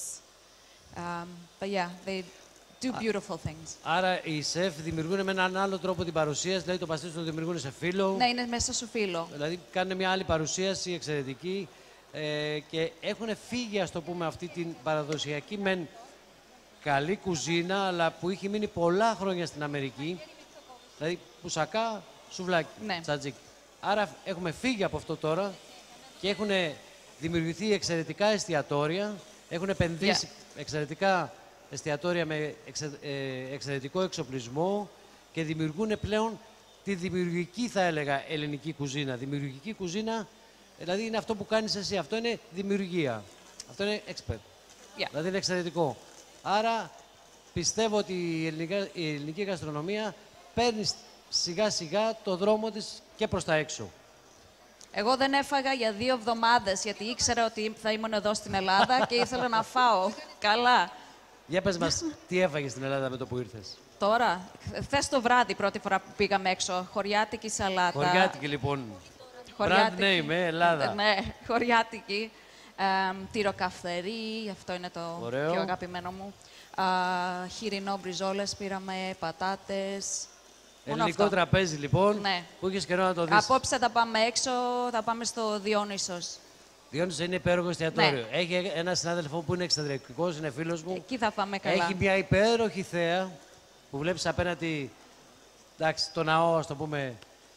Um, but yeah, they do beautiful things. Άρα οι σεφ δημιουργούν με έναν άλλο τρόπο την παρουσίαση, δηλαδή το παστίτσιο το δημιουργούν σε φύλλο. Ναι, είναι μέσα στο φύλλο. Δηλαδή κάνουν μια άλλη παρουσίαση εξαιρετική ε, και έχουν φύγει, ας το πούμε, αυτή την παραδοσιακή μεν καλή κουζίνα, αλλά που είχε μείνει πολλά χρόνια στην Αμερική. Δηλαδή πουσακά, σουβλάκι, Ναι. τσατζίκι. Άρα έχουμε φύγει από αυτό τώρα και έχουν δημιουργηθεί εξαιρετικά εστιατόρια, έχουν επενδύσει εξαιρετικά εστιατόρια με εξε, ε, εξαιρετικό εξοπλισμό και δημιουργούν πλέον τη δημιουργική, θα έλεγα, ελληνική κουζίνα. Δημιουργική κουζίνα, δηλαδή είναι αυτό που κάνεις εσύ. Αυτό είναι δημιουργία. Αυτό είναι expert. Yeah. Δηλαδή είναι εξαιρετικό. Άρα πιστεύω ότι η, ελληνικά, η ελληνική γαστρονομία παίρνει σιγά σιγά το δρόμο της και προς τα έξω. Εγώ δεν έφαγα για δύο εβδομάδες, γιατί ήξερα ότι θα ήμουν εδώ στην Ελλάδα και ήθελα να φάω. Καλά. Για πες μας, τι έφαγες στην Ελλάδα με το που ήρθες? Τώρα, χθε το βράδυ, πρώτη φορά που πήγαμε έξω, χωριάτικη σαλάτα. Χωριάτικη λοιπόν. Χωριάτικη. Brand name, ε, Ελλάδα. Ναι, χωριάτικη. Ε, τυροκαυτερή, αυτό είναι το Ωραίο. πιο αγαπημένο μου. Α, χοιρινό μπριζόλες πήραμε, πατάτες. Μόνο Ελληνικό αυτό. τραπέζι λοιπόν, Ναι. που είχες καιρό να το δεις. Απόψε θα πάμε έξω, θα πάμε στο Διόνυσος. Διόνυσος είναι υπέροχο εστιατόριο. Ναι. Έχει ένα συνάδελφο που είναι εξεντρικός, είναι φίλος μου. Εκεί θα πάμε καλά. Έχει μια υπέροχη θέα που βλέπεις απέναντι, εντάξει, το ναό, ας το πούμε,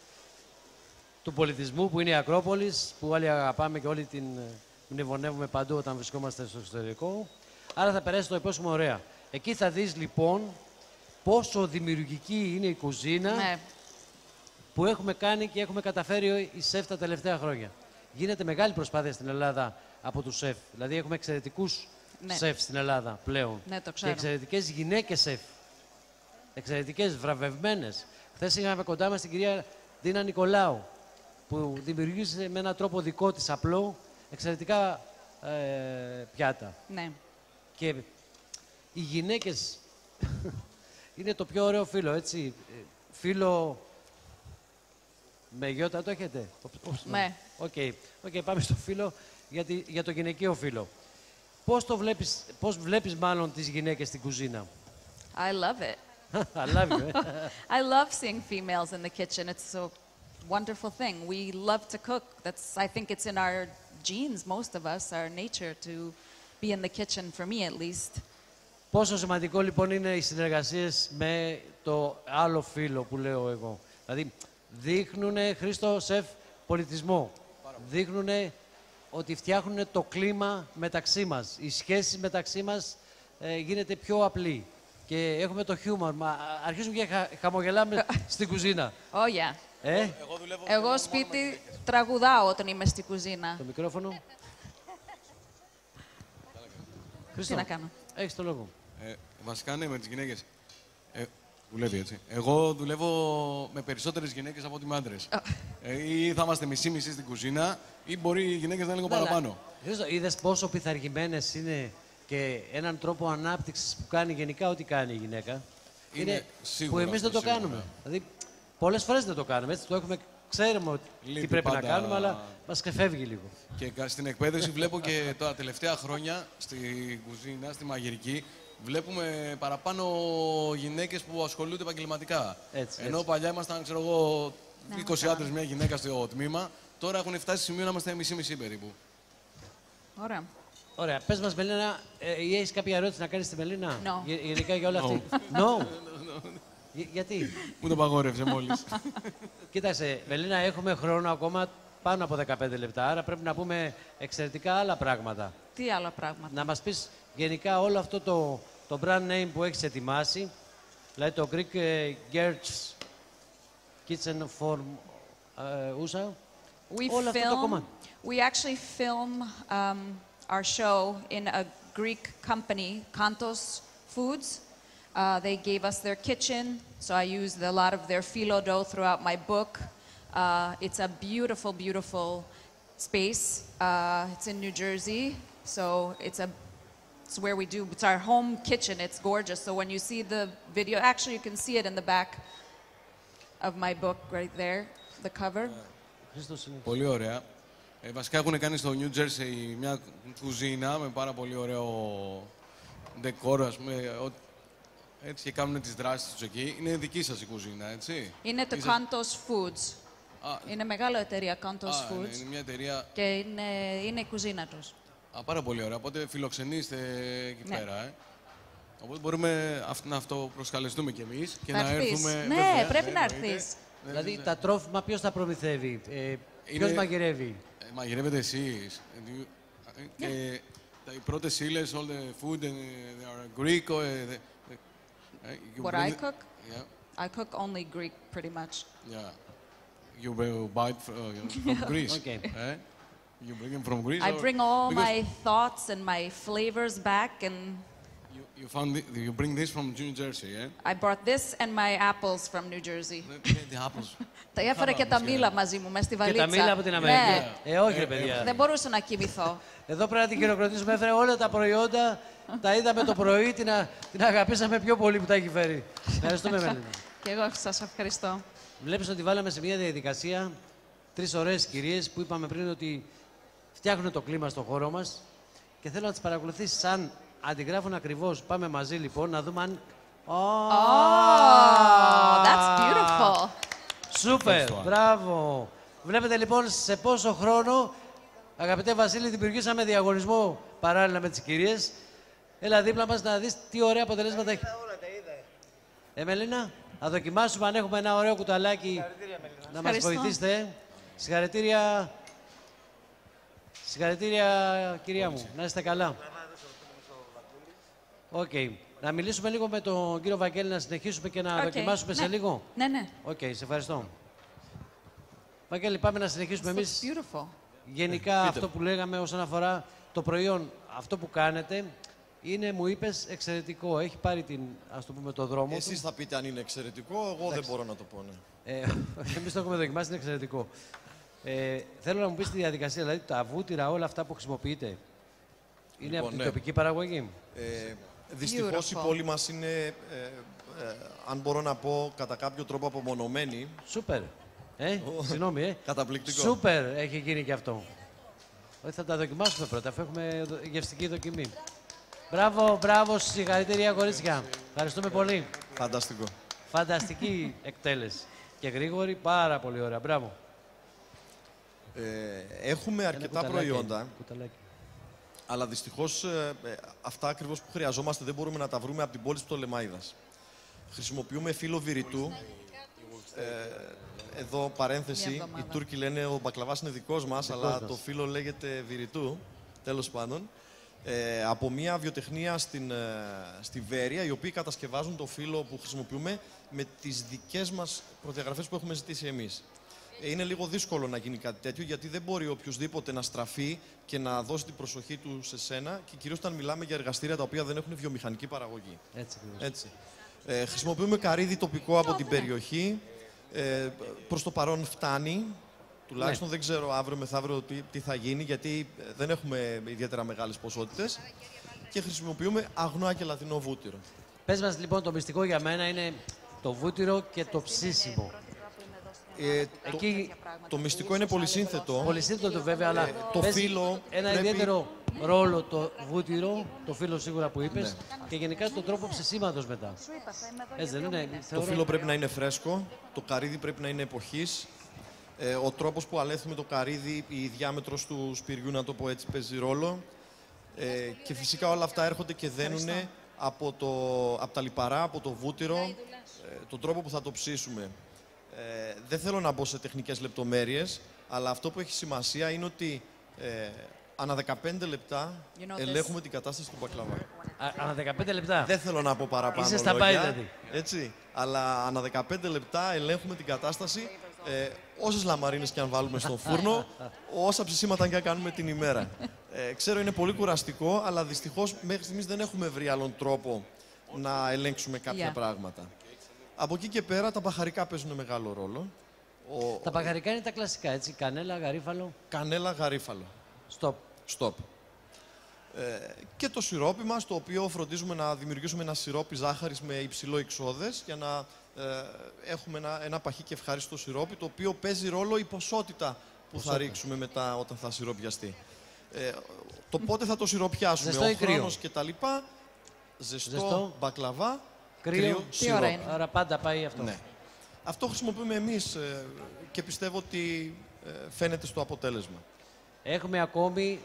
του πολιτισμού που είναι η Ακρόπολης, που όλοι αγαπάμε και όλοι την μνημονεύουμε παντού όταν βρισκόμαστε στο εξωτερικό. Άρα θα περάσει το υπόσχομαι ωραία. Εκεί θα δεις λοιπόν πόσο δημιουργική είναι η κουζίνα Ναι. που έχουμε κάνει και έχουμε καταφέρει οι σεφ τα τελευταία χρόνια. Γίνεται μεγάλη προσπάθεια στην Ελλάδα από τους σεφ. Δηλαδή έχουμε εξαιρετικούς Ναι. σεφ στην Ελλάδα πλέον. Ναι, το και ξέρω. εξαιρετικές γυναίκες σεφ. Εξαιρετικές, βραβευμένες. Χθες είχαμε κοντά μας την κυρία Ντίνα Νικολάου, που δημιουργήσε με έναν τρόπο δικό της απλό εξαιρετικά ε, πιάτα. Ναι. Και οι γυναίκες είναι το πιο ωραίο φύλλο, έτσι. Ε, Φύλλο με γιώτα το έχετε. Ναι. Οκ, okay. okay, πάμε στο φύλλο για, τη, για το γυναικείο φύλλο. Πώς το βλέπεις, πώς βλέπεις μάλλον τις γυναίκες στην κουζίνα? I love it. I love you. eh? I love seeing females in the kitchen. It's a wonderful thing. We love to cook. That's, I think it's in our genes, most of us, our nature, to be in the kitchen, for me at least. Πόσο σημαντικό λοιπόν είναι οι συνεργασίες με το άλλο φύλλο που λέω εγώ. Δηλαδή δείχνουνε, Χρήστο Σεφ, πολιτισμό. Δείχνουνε ότι φτιάχνουν το κλίμα μεταξύ μας. Οι σχέσεις μεταξύ μας ε, γίνεται πιο απλή. Και έχουμε το χιούμορ. Μα αρχίζουμε και χα, χαμογελάμε στην κουζίνα. Oh, yeah. Ε, Εγώ σπίτι τραγουδάω όταν είμαι στη κουζίνα. το μικρόφωνο. Τι Χρήστο, να κάνω. έχεις το λόγο. Ε, βασικά ναι, με τις γυναίκες. Ε, δουλεύει έτσι. Εγώ δουλεύω με περισσότερες γυναίκες από ότι με άντρες. Ε, ή θα είμαστε μισή-μισή στην κουζίνα, ή μπορεί οι γυναίκες να είναι λίγο παραπάνω. Χρήστο, είδες πόσο πειθαρχημένες είναι και έναν τρόπο ανάπτυξης που κάνει γενικά ό,τι κάνει η γυναίκα. Είναι σίγουρα που εμείς δεν αυτό, το σίγουρα. κάνουμε. Δηλαδή, πολλές φορές δεν το κάνουμε. Έτσι, το έχουμε, ξέρουμε ότι Λείπει τι πρέπει πάντα. να κάνουμε, αλλά μας ξεφεύγει λίγο. Και κα- στην εκπαίδευση βλέπω και τα τελευταία χρόνια στην κουζίνα, στη μαγειρική, βλέπουμε παραπάνω γυναίκες που ασχολούνται επαγγελματικά. Έτσι, Ενώ έτσι. παλιά ήμασταν, ξέρω εγώ, είκοσι άντρες, μια γυναίκα στο τμήμα. Τώρα έχουν φτάσει σε σημείο να είμαστε μισή-μισή περίπου. Ωραία. Ωραία, πες μας, Μελίνα, ε, ή έχεις κάποια ερώτηση να κάνεις στη Μελίνα? No. Γε- γενικά για όλα αυτή. No. Γε- γιατί? Μου το παγόρευσε μόλις. Κοίταξε, Μελίνα, έχουμε χρόνο ακόμα πάνω από δεκαπέντε λεπτά, άρα πρέπει να πούμε εξαιρετικά άλλα πράγματα. Τι άλλα πράγματα. Να μας πεις γενικά όλο αυτό το, το brand name που έχεις ετοιμάσει, δηλαδή το Greek ε, Gertz Kitchen for ε, ούσα. We όλο αυτό το film, κομμάτι. we actually film um, our show in a Greek company, Kantos Foods. Uh, they gave us their kitchen, so I used a lot of their phyllo dough throughout my book. Uh, it's a beautiful, beautiful space. Uh, it's in New Jersey, so it's a it's where we do. It's our home kitchen. It's gorgeous. So when you see the video, actually you can see it in the back of my book right there, the cover. Χρήστος είναι. Πολύ ωραία. Ε, βασικά έχουν κάνει στο New Jersey μια κουζίνα με πάρα πολύ ωραίο ντεκόρ, ας πούμε. ο- Έτσι και κάνουν τις δράσεις τους εκεί. Είναι δική σας η κουζίνα, έτσι. Είναι το Είσαι- Kantos Foods. Α, Είναι μεγάλη εταιρεία Kantos α, είναι, Foods είναι μια εταιρεία. και είναι, είναι η κουζίνα τους. Α, πάρα πολύ ωραία. Οπότε φιλοξενείστε εκεί Ναι. πέρα, ε. Οπότε μπορούμε αυ- να αυτοπροσκαλεστούμε κι εμείς και Θα να έρθεις. έρθουμε. Ναι, βέβαια, πρέπει να εννοείται. έρθεις. Ναι, Δηλαδή ναι, ναι. τα τρόφιμα ποιος τα προμηθεύει, ε, ποιος Είναι- μαγειρεύει. Ε, μαγειρεύετε εσείς. Ε, δι- ε, Και τα, οι πρώτες ύλες, all the food, and, they are Greek. Or, uh, the- the- uh, you What bring I it- cook? Yeah, I cook only Greek pretty much. yeah. You will buy it fr- uh, from Greece. Okay. Eh? You bring it from Greece? I or- bring all because my thoughts and my flavors back, and You, you, found it, you bring this from New Jersey, eh? I brought this and my apples from New Jersey. The, the apples. Τα έφερα και τα μήλα μαζί μου μέσα στη Και βαλίτσα. τα μήλα από την Αμερική. Ναι, Ε, όχι ρε παιδιά. δεν μπορούσα να κοιμηθώ. Εδώ πρέπει να την χειροκροτήσουμε. Έφερε όλα τα προϊόντα. Τα είδαμε το πρωί. Την, α- την αγαπήσαμε πιο πολύ που τα έχει φέρει. Ευχαριστούμε, Μελίνα. Και εγώ σας ευχαριστώ. Βλέπεις ότι βάλαμε σε μια διαδικασία τρεις ωραίες κυρίες που είπαμε πριν ότι φτιάχνουν το κλίμα στο χώρο μας και θέλω να τις παρακολουθήσεις αν αντιγράφουν ακριβώς. Πάμε μαζί λοιπόν να δούμε αν. Oh, Oh, that's beautiful. Σούπερ, μπράβο. Βλέπετε λοιπόν σε πόσο χρόνο, αγαπητέ Βασίλη, δημιουργήσαμε διαγωνισμό παράλληλα με τις κυρίες. Έλα δίπλα μας να δεις τι ωραία αποτελέσματα έχει. Ε, Μελίνα, θα δοκιμάσουμε αν έχουμε ένα ωραίο κουταλάκι να μας Ευχαριστώ. βοηθήσετε. Συγχαρητήρια. Συγχαρητήρια, κυρία μου. Να είστε καλά. Οκ. Okay. Να μιλήσουμε λίγο με τον κύριο Βαγγέλη, να συνεχίσουμε και να okay. δοκιμάσουμε ναι. σε λίγο. Ναι, ναι. Οκ, okay, σε ευχαριστώ. Βαγγέλη, πάμε να συνεχίσουμε εμείς. Γενικά, αυτό που λέγαμε όσον αφορά το προϊόν, αυτό που κάνετε, είναι, μου είπες, εξαιρετικό. Έχει πάρει την, ας το πούμε, το δρόμο Εσείς του. θα πείτε αν είναι εξαιρετικό, εγώ Εντάξει. δεν μπορώ να το πω, ναι. Ε, εμείς το έχουμε δοκιμάσει, είναι εξαιρετικό. Ε, θέλω να μου πεις τη διαδικασία, δηλαδή τα βούτυρα, όλα αυτά που χρησιμοποιείτε, είναι λοιπόν, από την ναι. τοπική παραγωγή. Ε, δυστυχώς η πόλη μας είναι, ε, ε, αν μπορώ να πω, κατά κάποιο τρόπο απομονωμένη. Σούπερ. Ε, συγγνώμη, ε. Καταπληκτικό. Σούπερ έχει γίνει και αυτό. Όχι, θα τα δοκιμάσουμε πρώτα, αφού έχουμε γευστική δοκιμή. Μπράβο, μπράβο, συγχαρητήρια κορίτσια. Ευχαριστούμε πολύ. Φανταστικό. Φανταστική εκτέλεση. Και γρήγορη, πάρα πολύ ωραία. Μπράβο. Ε, έχουμε αρκετά κουταλάκι, προϊόντα, κουταλάκι. αλλά δυστυχώς ε, ε, αυτά ακριβώς που χρειαζόμαστε δεν μπορούμε να τα βρούμε από την πόλη της Πτολεμαΐδας. Χρησιμοποιούμε φύλλο βηρητού. Ε, εδώ παρένθεση, οι Τούρκοι λένε ο μπακλαβάς είναι δικός μας, δικός αλλά μας. Το φύλλο λέγεται βηρητού, τέλος πάντων. Ε, από μια βιοτεχνία στην, ε, στη Βέρεια, οι οποίοι κατασκευάζουν το φύλλο που χρησιμοποιούμε με τις δικές μας προδιαγραφές που έχουμε ζητήσει εμείς. Ε, είναι λίγο δύσκολο να γίνει κάτι τέτοιο, γιατί δεν μπορεί οποιοδήποτε να στραφεί και να δώσει την προσοχή του σε σένα, και κυρίως όταν μιλάμε για εργαστήρια τα οποία δεν έχουν βιομηχανική παραγωγή. Έτσι, Έτσι. Ε, χρησιμοποιούμε καρύδι τοπικό από την περιοχή. Ε, προς το παρόν φτάνει. Τουλάχιστον ναι. δεν ξέρω αύριο μεθαύριο τι, τι θα γίνει, γιατί δεν έχουμε ιδιαίτερα μεγάλες ποσότητες. Και χρησιμοποιούμε αγνό και λατινό βούτυρο. Πες μας λοιπόν, το μυστικό για μένα είναι το βούτυρο και το ψήσιμο. Ε, Εκεί... το, το μυστικό είναι πολυσύνθετο. Πολυσύνθετο βέβαια, αλλά ε, το φύλλο ένα πρέπει... ιδιαίτερο ρόλο το βούτυρο, το φύλλο σίγουρα που είπες, ναι. και γενικά τον τρόπο ψησίματος μετά. Έτσι δεν είναι? Το φύλλο πρέπει να είναι φρέσκο, το καρύδι πρέπει να είναι εποχής. Ε, ο τρόπος που αλέθουμε το καρύδι, η διάμετρος του σπυριού, να το πω έτσι, παίζει ρόλο. Ε, και φυσικά όλα αυτά έρχονται και δένουν από, το, από τα λιπαρά, από το βούτυρο, ε, τον τρόπο που θα το ψήσουμε. Ε, δεν θέλω να μπω σε τεχνικές λεπτομέρειες, αλλά αυτό που έχει σημασία είναι ότι ε, ανά δεκαπέντε λεπτά ελέγχουμε την κατάσταση του μπακλαβά. Ανά δεκαπέντε λεπτά. Δεν θέλω να πω παραπάνω Είσαι στα λόγια, δηλαδή. έτσι, αλλά ανά δεκαπέντε λεπτά ελέγχουμε την κατάσταση, ε, όσες λαμαρίνες και αν βάλουμε στον φούρνο, όσα ψησίματα και αν κάνουμε την ημέρα. Ε, ξέρω είναι πολύ κουραστικό, αλλά δυστυχώς μέχρι στιγμής δεν έχουμε βρει άλλον τρόπο να ελέγξουμε κάποια yeah. πράγματα. Από εκεί και πέρα τα μπαχαρικά παίζουν μεγάλο ρόλο. Ο... Τα μπαχαρικά είναι τα κλασικά, έτσι, κανέλα, γαρίφαλο. Κανέλα, γαρίφαλο. Stop. Stop. Ε, και το σιρόπι μας, το οποίο φροντίζουμε να δημιουργήσουμε ένα σιρόπι ζάχαρης με υψηλό εξώδες, για να ε, έχουμε ένα, ένα παχύ και ευχάριστο σιρόπι, το οποίο παίζει ρόλο η ποσότητα που ποσότητα. θα ρίξουμε μετά όταν θα σιροπιαστεί. Ε, το πότε θα το σιροπιάσουμε, ζεστό ο χρόνος και τα λοιπά, ζεστό, ζεστό. μπακλαβά, κρύο, κρύο σιρόπι. Άρα πάντα πάει αυτό. Ναι. Αυτό χρησιμοποιούμε εμείς ε, και πιστεύω ότι ε, φαίνεται στο αποτέλεσμα. Έχουμε ακόμη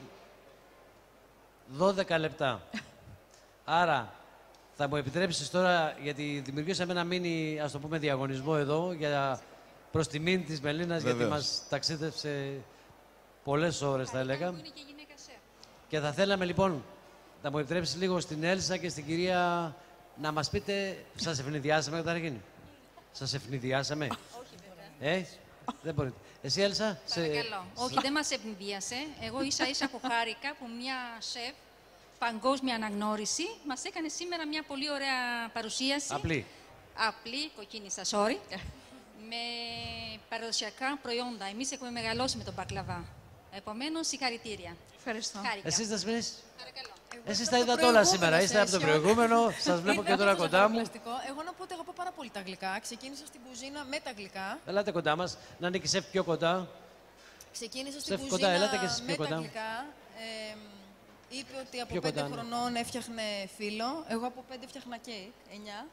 δώδεκα λεπτά. Άρα, θα μου επιτρέψεις τώρα, γιατί δημιουργήσαμε ένα μίνι, ας το πούμε, διαγωνισμό εδώ, για προς τιμήν της Μελίνας, γιατί μας ταξίδευσε πολλές ώρες, θα έλεγα. Είναι και γυναίκα σεφ. Και θα θέλαμε, λοιπόν, να μου επιτρέψεις λίγο στην Έλσα και στην κυρία να μας πείτε, σας ευνηδιάσαμε καταρχήν. Σας ευνηδιάσαμε. Όχι, βέβαια. Ε, δεν μπορείτε. Εσύ, Έλσα. Παρακαλώ. Σε... Όχι, δεν μας ευνηδίασε. Εγώ ίσα-ίσα που χάρηκα που μια σεφ παγκόσμια αναγνώριση μας έκανε σήμερα μια πολύ ωραία παρουσίαση. Απλή. Απλή, κοκκίνησα, sorry. με παραδοσιακά προϊόντα. Εμείς έχουμε μεγαλώσει με τον μπακλαβά. Επομένως, συγχαρητήρια. Ευχαριστώ. Χάρηκα. Εσείς θα σμείς. Παρακαλώ. Εσείς τα είδατε όλα σήμερα. Είστε από το προηγούμενο. Σας βλέπω και τώρα κοντά μου. Εγώ να πω ότι αγαπώ πάρα πολύ τα γλυκά. Ξεκίνησα στην κουζίνα με τα γλυκά. Ελάτε κοντά μας. Να είναι και σεφ πιο κοντά. Ξεκίνησα στην σεφ κουζίνα κοντά. Ελάτε και εσείς πιο με κοντά. τα γλυκά. Ε, είπε ότι από πιο πέντε κοντά, χρονών ναι. έφτιαχνε φύλλο. Εγώ από πέντε έφτιαχνα κέικ. Εννιά.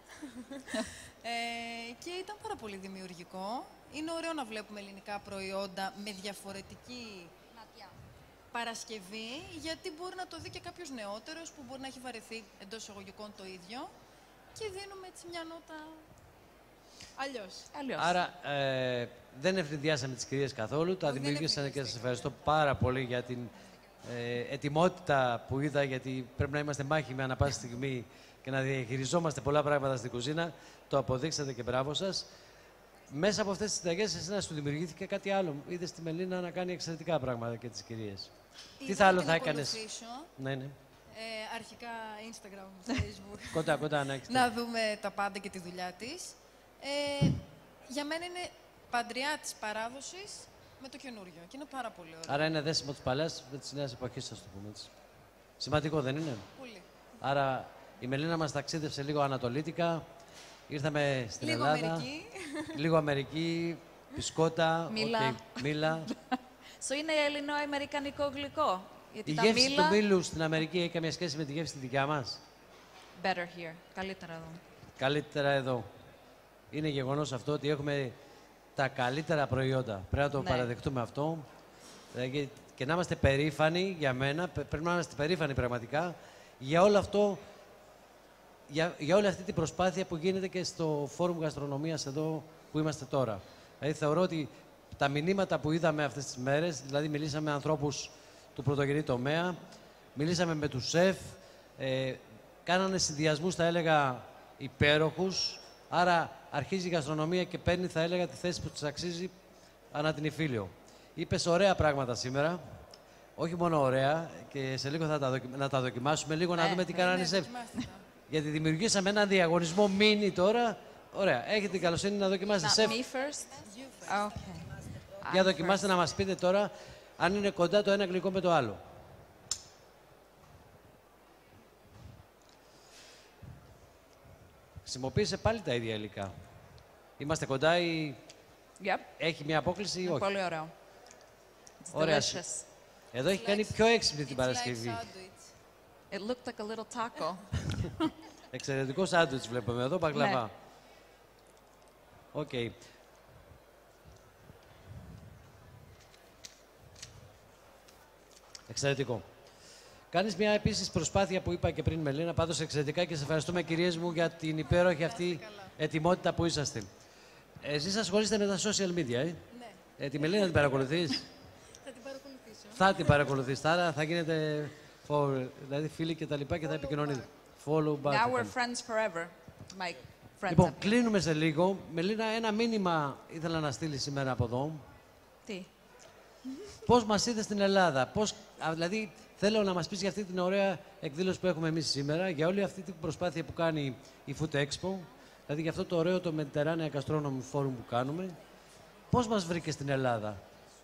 ε, και ήταν πάρα πολύ δημιουργικό. Είναι ωραίο να βλέπουμε ελληνικά προϊόντα με διαφορετική παρασκευή, γιατί μπορεί να το δει και κάποιος νεότερος που μπορεί να έχει βαρεθεί εντός εισαγωγικών το ίδιο και δίνουμε έτσι μια νότα αλλιώς. αλλιώς. Άρα ε, δεν ευνηδιάσαμε τις κυρίες καθόλου, τα δημιουργήσανε και σας ευχαριστώ πάρα πολύ για την ε, ετοιμότητα που είδα, γιατί πρέπει να είμαστε μάχημοι ανά πάση στιγμή και να διαχειριζόμαστε πολλά πράγματα στην κουζίνα. Το αποδείξατε και μπράβο σας. Μέσα από αυτές τις συνταγές, εσένα σου δημιουργήθηκε κάτι άλλο. Είδες τη Μελίνα να κάνει εξαιρετικά πράγματα και τις κυρίες. Τι θα άλλο θα έκανες? Ναι, ναι. Ε, αρχικά Instagram, Facebook. Κοντά, κοντά, να έχεις. Να δούμε τα πάντα και τη δουλειά της. Ε, για μένα είναι παντριά της παράδοσης με το καινούριο και είναι πάρα πολύ ωραίο. Άρα είναι δέσιμο της παλιάς με της νέας εποχής, ας το πούμε έτσι. Σημαντικό, δεν είναι? Πολύ. Άρα η Μελίνα μας ταξίδευσε λίγο ανατολίτικα. Ήρθαμε στην λίγο Ελλάδα. Αμερική. Λίγο Αμερική, πισκότα, Μίλα. okay, μίλα. So είναι ελληνοαμερικανικό γλυκό. Γιατί Η τα γεύση μήλα... του μήλου στην Αμερική έχει καμία σχέση με τη γεύση τη δικιά μας? Better here. Καλύτερα εδώ. Καλύτερα εδώ. Είναι γεγονός αυτό ότι έχουμε τα καλύτερα προϊόντα. Πρέπει να το Ναι. παραδεχτούμε αυτό. Δηλαδή, και να είμαστε περήφανοι για μένα, πε- πρέπει να είμαστε περήφανοι πραγματικά για όλο αυτό, για, για όλη αυτή την προσπάθεια που γίνεται και στο Φόρουμ Γαστρονομίας εδώ που είμαστε τώρα. Δηλαδή θεωρώ ότι τα μηνύματα που είδαμε αυτές τις μέρες, δηλαδή μιλήσαμε με ανθρώπους του πρωτογενή τομέα, μιλήσαμε με τους σεφ, ε, κάνανε συνδυασμούς, θα έλεγα, υπέροχους, άρα αρχίζει η γαστρονομία και παίρνει, θα έλεγα, τη θέση που της αξίζει ανά την Ιφίλιο. Είπες ωραία πράγματα σήμερα, όχι μόνο ωραία, και σε λίγο θα τα δοκι... να τα δοκιμάσουμε, λίγο να Ναι, δούμε τι ναι, κάνανε Ναι, σεφ. δοκιμάστε τα. Γιατί δημιουργήσαμε έναν διαγωνισμό μίνι τώρα. Ωραία, έχετε την καλοσύνη να δοκιμάσετε Not σεφ. me first? Okay. Για I'm δοκιμάστε first. να μας πείτε τώρα αν είναι κοντά το ένα γλυκό με το άλλο. Χρησιμοποίησε πάλι τα ίδια υλικά. Είμαστε κοντά ή Yep. έχει μια απόκληση ή Είναι όχι? πολύ ωραίο. It's Ωραία. delicious. Εδώ έχει κάνει πιο έξυπνη την It's Παρασκευή. like sandwich. It looked like a little taco. Εξαιρετικό σάντουιτς βλέπουμε εδώ, μπαγκλαβά. Ναι. Οκ. Εξαιρετικό. Κάνεις μια επίσης προσπάθεια που είπα και πριν, Μελίνα, πάντως εξαιρετικά, και σε ευχαριστούμε, κυρίες μου, για την υπέροχη αυτή ετοιμότητα που είσαστε. Εσείς ασχολείστε με τα social media, ε? Ναι, ε τη Μελίνα την παρακολουθείς? θα την παρακολουθήσω. Θα την παρακολουθείς, άρα θα γίνετε follow, δηλαδή φίλοι και τα λοιπά και θα επικοινωνείτε. Follow back. Now we're friends forever. My friends. Λοιπόν, up here. κλείνουμε σε λίγο. Μελίνα, ένα μήνυμα ήθελα να στείλει σήμερα από εδώ. Τι. Πώς μας είδε στην Ελλάδα, πώς, α, δηλαδή θέλω να μας πεις για αυτή την ωραία εκδήλωση που έχουμε εμείς σήμερα, για όλη αυτή την προσπάθεια που κάνει η Food Expo, δηλαδή για αυτό το ωραίο το Mediterranean Gastronomy Forum που κάνουμε. Πώς μας βρήκε στην Ελλάδα?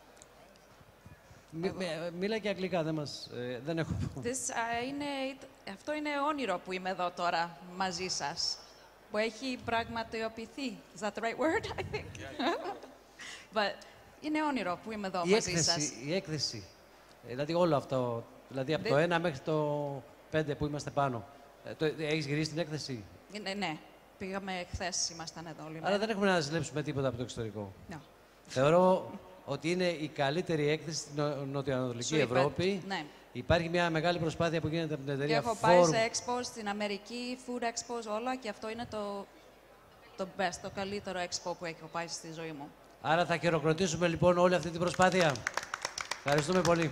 Μι, μι- μίλα και αγγλικά, δεν, μας, ε, δεν έχω... This, α, είναι, αυτό είναι όνειρο που είμαι εδώ τώρα μαζί σας. Που έχει πραγματοποιηθεί. Is that the right word, I think? But είναι όνειρο που είμαι εδώ η, μαζί έκθεση, σας. η έκθεση, ε, δηλαδή όλο αυτό, δηλαδή από Δεν- το ένα μέχρι το πέντε που είμαστε πάνω. Ε, το, έχεις γυρίσει την έκθεση? Είναι, ναι. Πήγαμε χθες, ήμασταν εδώ όλοι. Άρα δεν έχουμε να ζηλέψουμε τίποτα από το εξωτερικό. No. Θεωρώ ότι είναι η καλύτερη έκθεση στην νο- νοτιοανατολική Σου είπα, Ευρώπη. ναι. Υπάρχει μια μεγάλη προσπάθεια που γίνεται από την Και εταιρεία έχω πάει Forum. σε expos στην Αμερική, food expos, όλα, και αυτό είναι το, το best, το καλύτερο expo που έχω πάει στη ζωή μου. Άρα θα χειροκροτήσουμε λοιπόν όλη αυτή την προσπάθεια. Ευχαριστούμε πολύ.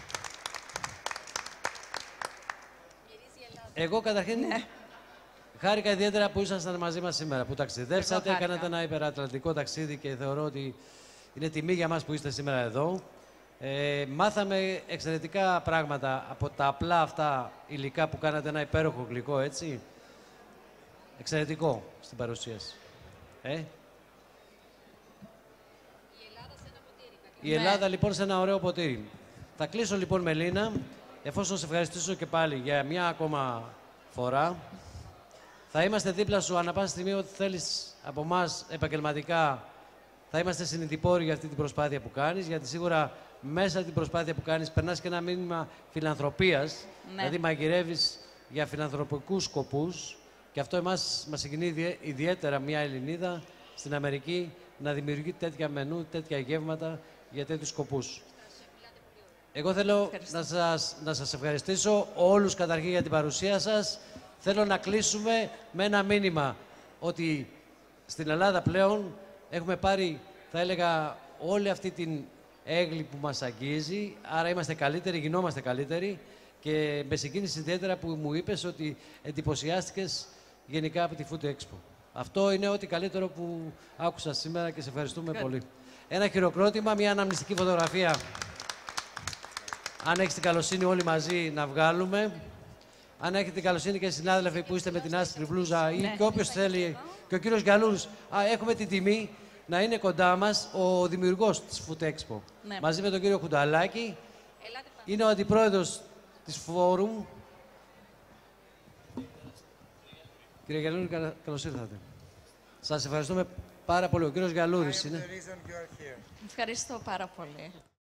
Εγώ καταρχήν Ναι. χάρηκα ιδιαίτερα που ήσασταν μαζί μας σήμερα, που ταξιδέψατε, Εγώ χάρηκα. κάνατε ένα υπερατλαντικό ταξίδι και θεωρώ ότι είναι τιμή για μας που είστε σήμερα εδώ. Ε, μάθαμε εξαιρετικά πράγματα από τα απλά αυτά υλικά που κάνατε ένα υπέροχο γλυκό, έτσι. Εξαιρετικό στην παρουσίαση. Ε? Η Ναι. Ελλάδα λοιπόν σε ένα ωραίο ποτήρι. Θα κλείσω λοιπόν, Μελίνα, εφόσον σε ευχαριστήσω και πάλι για μια ακόμα φορά. Θα είμαστε δίπλα σου ανά πάσα στιγμή, ό,τι θέλεις από εμάς επαγγελματικά. Θα είμαστε συνηθιπόροι για αυτή την προσπάθεια που κάνεις, γιατί σίγουρα μέσα από την προσπάθεια που κάνεις περνάς και ένα μήνυμα φιλανθρωπίας, Ναι. δηλαδή μαγειρεύεις για φιλανθρωπικούς σκοπούς, και αυτό εμάς μας συγκινεί ιδιαί- ιδιαίτερα μια Ελληνίδα στην Αμερική να δημιουργεί τέτοια μενού, τέτοια γεύματα για τέτοιους σκοπούς. Εγώ θέλω Ευχαριστώ. να σας, να σας ευχαριστήσω όλους καταρχήν για την παρουσία σας. Θέλω να κλείσουμε με ένα μήνυμα ότι στην Ελλάδα πλέον έχουμε πάρει, θα έλεγα, όλη αυτή την έγκλη που μας αγγίζει, άρα είμαστε καλύτεροι, γινόμαστε καλύτεροι και με συγκίνησε ιδιαίτερα που μου είπες ότι εντυπωσιάστηκες γενικά από τη Food Expo. Αυτό είναι ό,τι καλύτερο που άκουσα σήμερα και σε ευχαριστούμε Good. πολύ. Ένα χειροκρότημα, μια αναμνηστική φωτογραφία. Αν έχεις την καλοσύνη όλοι μαζί να βγάλουμε. Αν έχετε την καλοσύνη και οι συνάδελφοι που είστε με την άσπρη μπλούζα ή Ναι. και όποιος θέλει, και ο κύριος Γκαλούρης, α, έχουμε την τιμή να είναι κοντά μας ο δημιουργός της Food Expo. Ναι. Μαζί με τον κύριο Χουνταλάκη. Ελάτε πάνω. Είναι ο αντιπρόεδρος της Φόρουμ. Κύριε Γαλούρη, καλ- καλώς ήρθατε. Σας ευχαριστούμε πάρα πολύ. Ο κύριος Γαλούρης είναι. Ευχαριστώ πάρα πολύ.